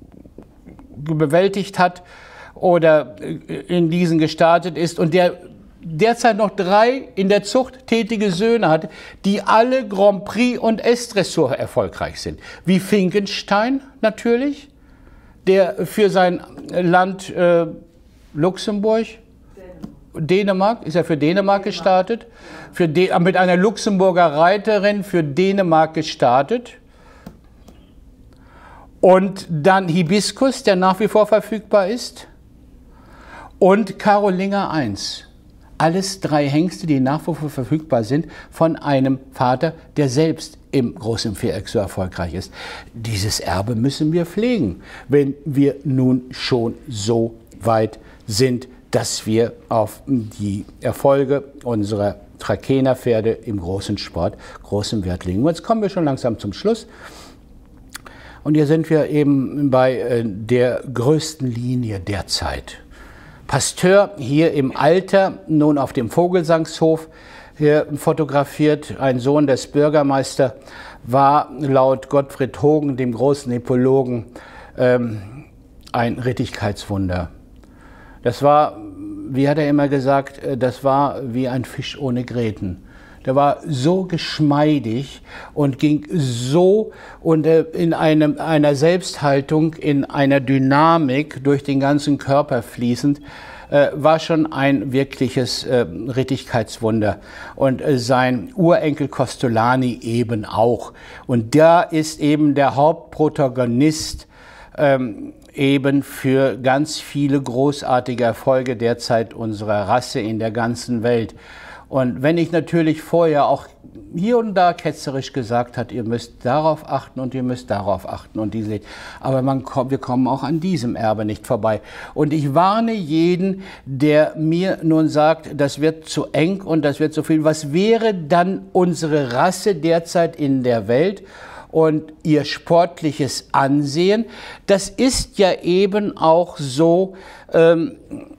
bewältigt hat oder in diesen gestartet ist und der derzeit noch drei in der Zucht tätige Söhne hat, die alle Grand Prix und S-Dressur erfolgreich sind. Wie Finkenstein natürlich, der für sein Land äh, Luxemburg, Dänemark. Dänemark, ist er für Dänemark, Dänemark. gestartet, für De mit einer Luxemburger Reiterin für Dänemark gestartet. Und dann Hibiskus, der nach wie vor verfügbar ist. Und Karolinger eins. Alles drei Hengste, die nach wie vor verfügbar sind, von einem Vater, der selbst im großen Viereck so erfolgreich ist. Dieses Erbe müssen wir pflegen, wenn wir nun schon so weit sind, dass wir auf die Erfolge unserer Trakehner Pferde im großen Sport großen Wert legen. Und jetzt kommen wir schon langsam zum Schluss. Und hier sind wir eben bei der größten Linie derzeit. Pasteur hier im Alter, nun auf dem Vogelsanghof hier fotografiert, ein Sohn des Bürgermeisters, war laut Gottfried Hogen, dem großen Hippologen, ähm, ein Rittigkeitswunder. Das war, wie hat er immer gesagt, das war wie ein Fisch ohne Gräten. Der war so geschmeidig und ging so und in einem, einer Selbsthaltung, in einer Dynamik durch den ganzen Körper fließend, äh, war schon ein wirkliches äh, Rittigkeitswunder. Und äh, sein Urenkel Costolani eben auch. Und da ist eben der Hauptprotagonist ähm, eben für ganz viele großartige Erfolge derzeit unserer Rasse in der ganzen Welt. Und wenn ich natürlich vorher auch hier und da ketzerisch gesagt hat, ihr müsst darauf achten und ihr müsst darauf achten und die seht, aber man kommt, wir kommen auch an diesem Erbe nicht vorbei. Und ich warne jeden, der mir nun sagt, das wird zu eng und das wird zu viel. Was wäre dann unsere Rasse derzeit in der Welt? Und ihr sportliches Ansehen, das ist ja eben auch so ähm,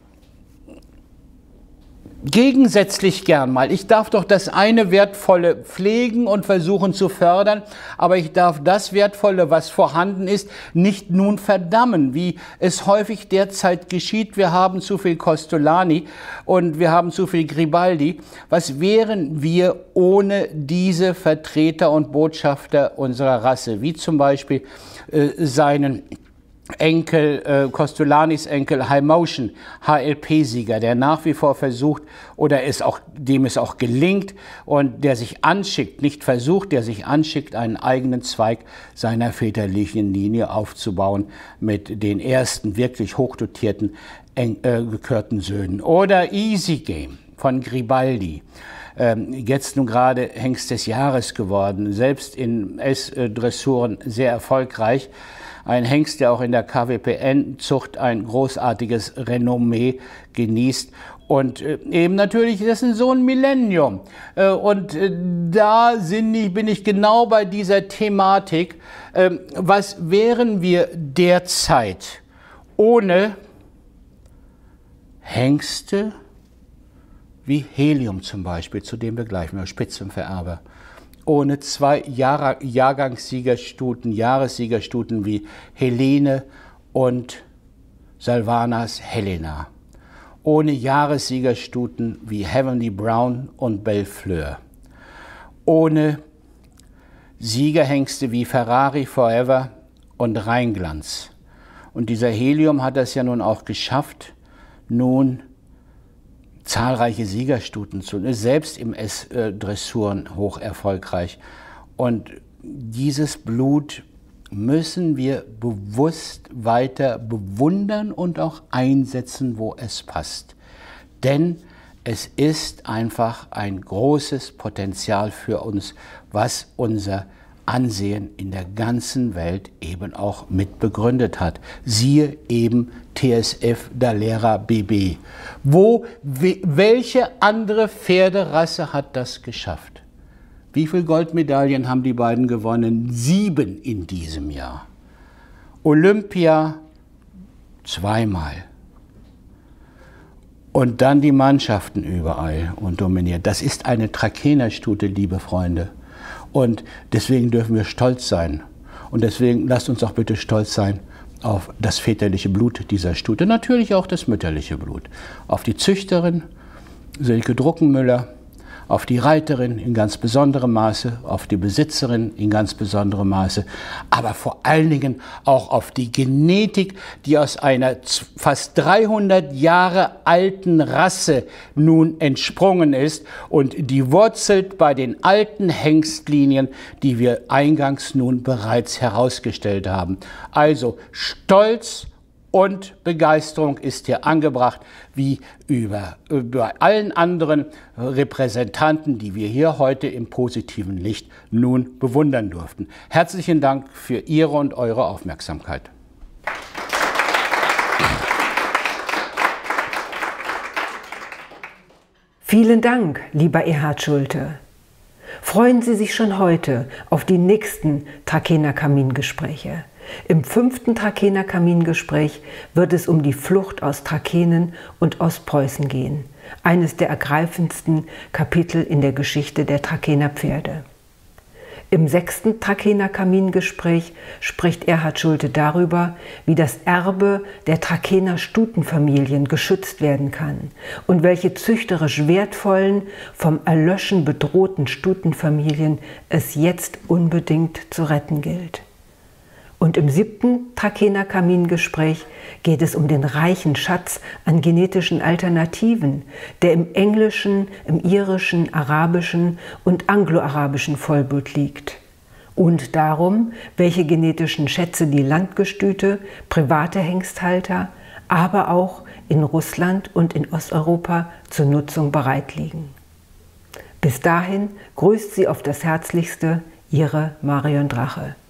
gegensätzlich gern mal. Ich darf doch das eine Wertvolle pflegen und versuchen zu fördern, aber ich darf das Wertvolle, was vorhanden ist, nicht nun verdammen, wie es häufig derzeit geschieht. Wir haben zu viel Costolani und wir haben zu viel Gribaldi. Was wären wir ohne diese Vertreter und Botschafter unserer Rasse, wie zum Beispiel äh, seinen Enkel, äh, Costolanis Enkel High Motion, H L P-Sieger, der nach wie vor versucht oder es auch, dem es auch gelingt und der sich anschickt, nicht versucht, der sich anschickt, einen eigenen Zweig seiner väterlichen Linie aufzubauen mit den ersten wirklich hochdotierten, eng, äh, gekörten Söhnen. Oder Easy Game von Gribaldi. Ähm, jetzt nun gerade Hengst des Jahres geworden, selbst in S-Dressuren sehr erfolgreich. ein Hengst, der auch in der K W P N-Zucht ein großartiges Renommee genießt. Und eben natürlich, das ist so ein Millennium. Und da bin ich genau bei dieser Thematik. Was wären wir derzeit ohne Hengste wie Helium zum Beispiel, zu dem wir gleich mal Spitzenvererber, ohne zwei Jahr Jahrgangssiegerstuten, Jahressiegerstuten wie Helene und Salvanas Helena, ohne Jahressiegerstuten wie Heavenly Brown und Bellefleur, ohne Siegerhengste wie Ferrari Forever und Rheinglanz. Und dieser Helium hat es ja nun auch geschafft, nun zahlreiche Siegerstuten zu, selbst im S-Dressuren hoch erfolgreich. Und dieses Blut müssen wir bewusst weiter bewundern und auch einsetzen, wo es passt. Denn es ist einfach ein großes Potenzial für uns, was unser Ansehen in der ganzen Welt eben auch mit begründet hat. Siehe eben T S F Dalera B B. Wo, welche andere Pferderasse hat das geschafft? Wie viele Goldmedaillen haben die beiden gewonnen? Sieben in diesem Jahr. Olympia zweimal. Und dann die Mannschaften überall und dominiert. Das ist eine Trakehnerstute, liebe Freunde. Und deswegen dürfen wir stolz sein. Und deswegen lasst uns auch bitte stolz sein auf das väterliche Blut dieser Stute. Natürlich auch das mütterliche Blut. Auf die Züchterin Silke Druckenmüller, auf die Reiterin in ganz besonderem Maße, auf die Besitzerin in ganz besonderem Maße, aber vor allen Dingen auch auf die Genetik, die aus einer fast dreihundert Jahre alten Rasse nun entsprungen ist und die wurzelt bei den alten Hengstlinien, die wir eingangs nun bereits herausgestellt haben. Also Stolz und Begeisterung ist hier angebracht, wie über, über allen anderen Repräsentanten, die wir hier heute im positiven Licht nun bewundern durften. Herzlichen Dank für Ihre und eure Aufmerksamkeit. Vielen Dank, lieber Erhard Schulte. Freuen Sie sich schon heute auf die nächsten Trakehner Kamingespräche. Im fünften Trakehner Kamingespräch wird es um die Flucht aus Trakehnen und Ostpreußen gehen. Eines der ergreifendsten Kapitel in der Geschichte der Trakehner Pferde. Im sechsten Trakehner Kamingespräch spricht Erhard Schulte darüber, wie das Erbe der Trakehner Stutenfamilien geschützt werden kann und welche züchterisch wertvollen, vom Erlöschen bedrohten Stutenfamilien es jetzt unbedingt zu retten gilt. Und im siebten Trakehner Kamingespräch geht es um den reichen Schatz an genetischen Alternativen, der im englischen, im irischen, arabischen und angloarabischen Vollblut liegt. Und darum, welche genetischen Schätze die Landgestüte, private Hengsthalter, aber auch in Russland und in Osteuropa zur Nutzung bereit liegen. Bis dahin grüßt Sie auf das Herzlichste, Ihre Marion Drache.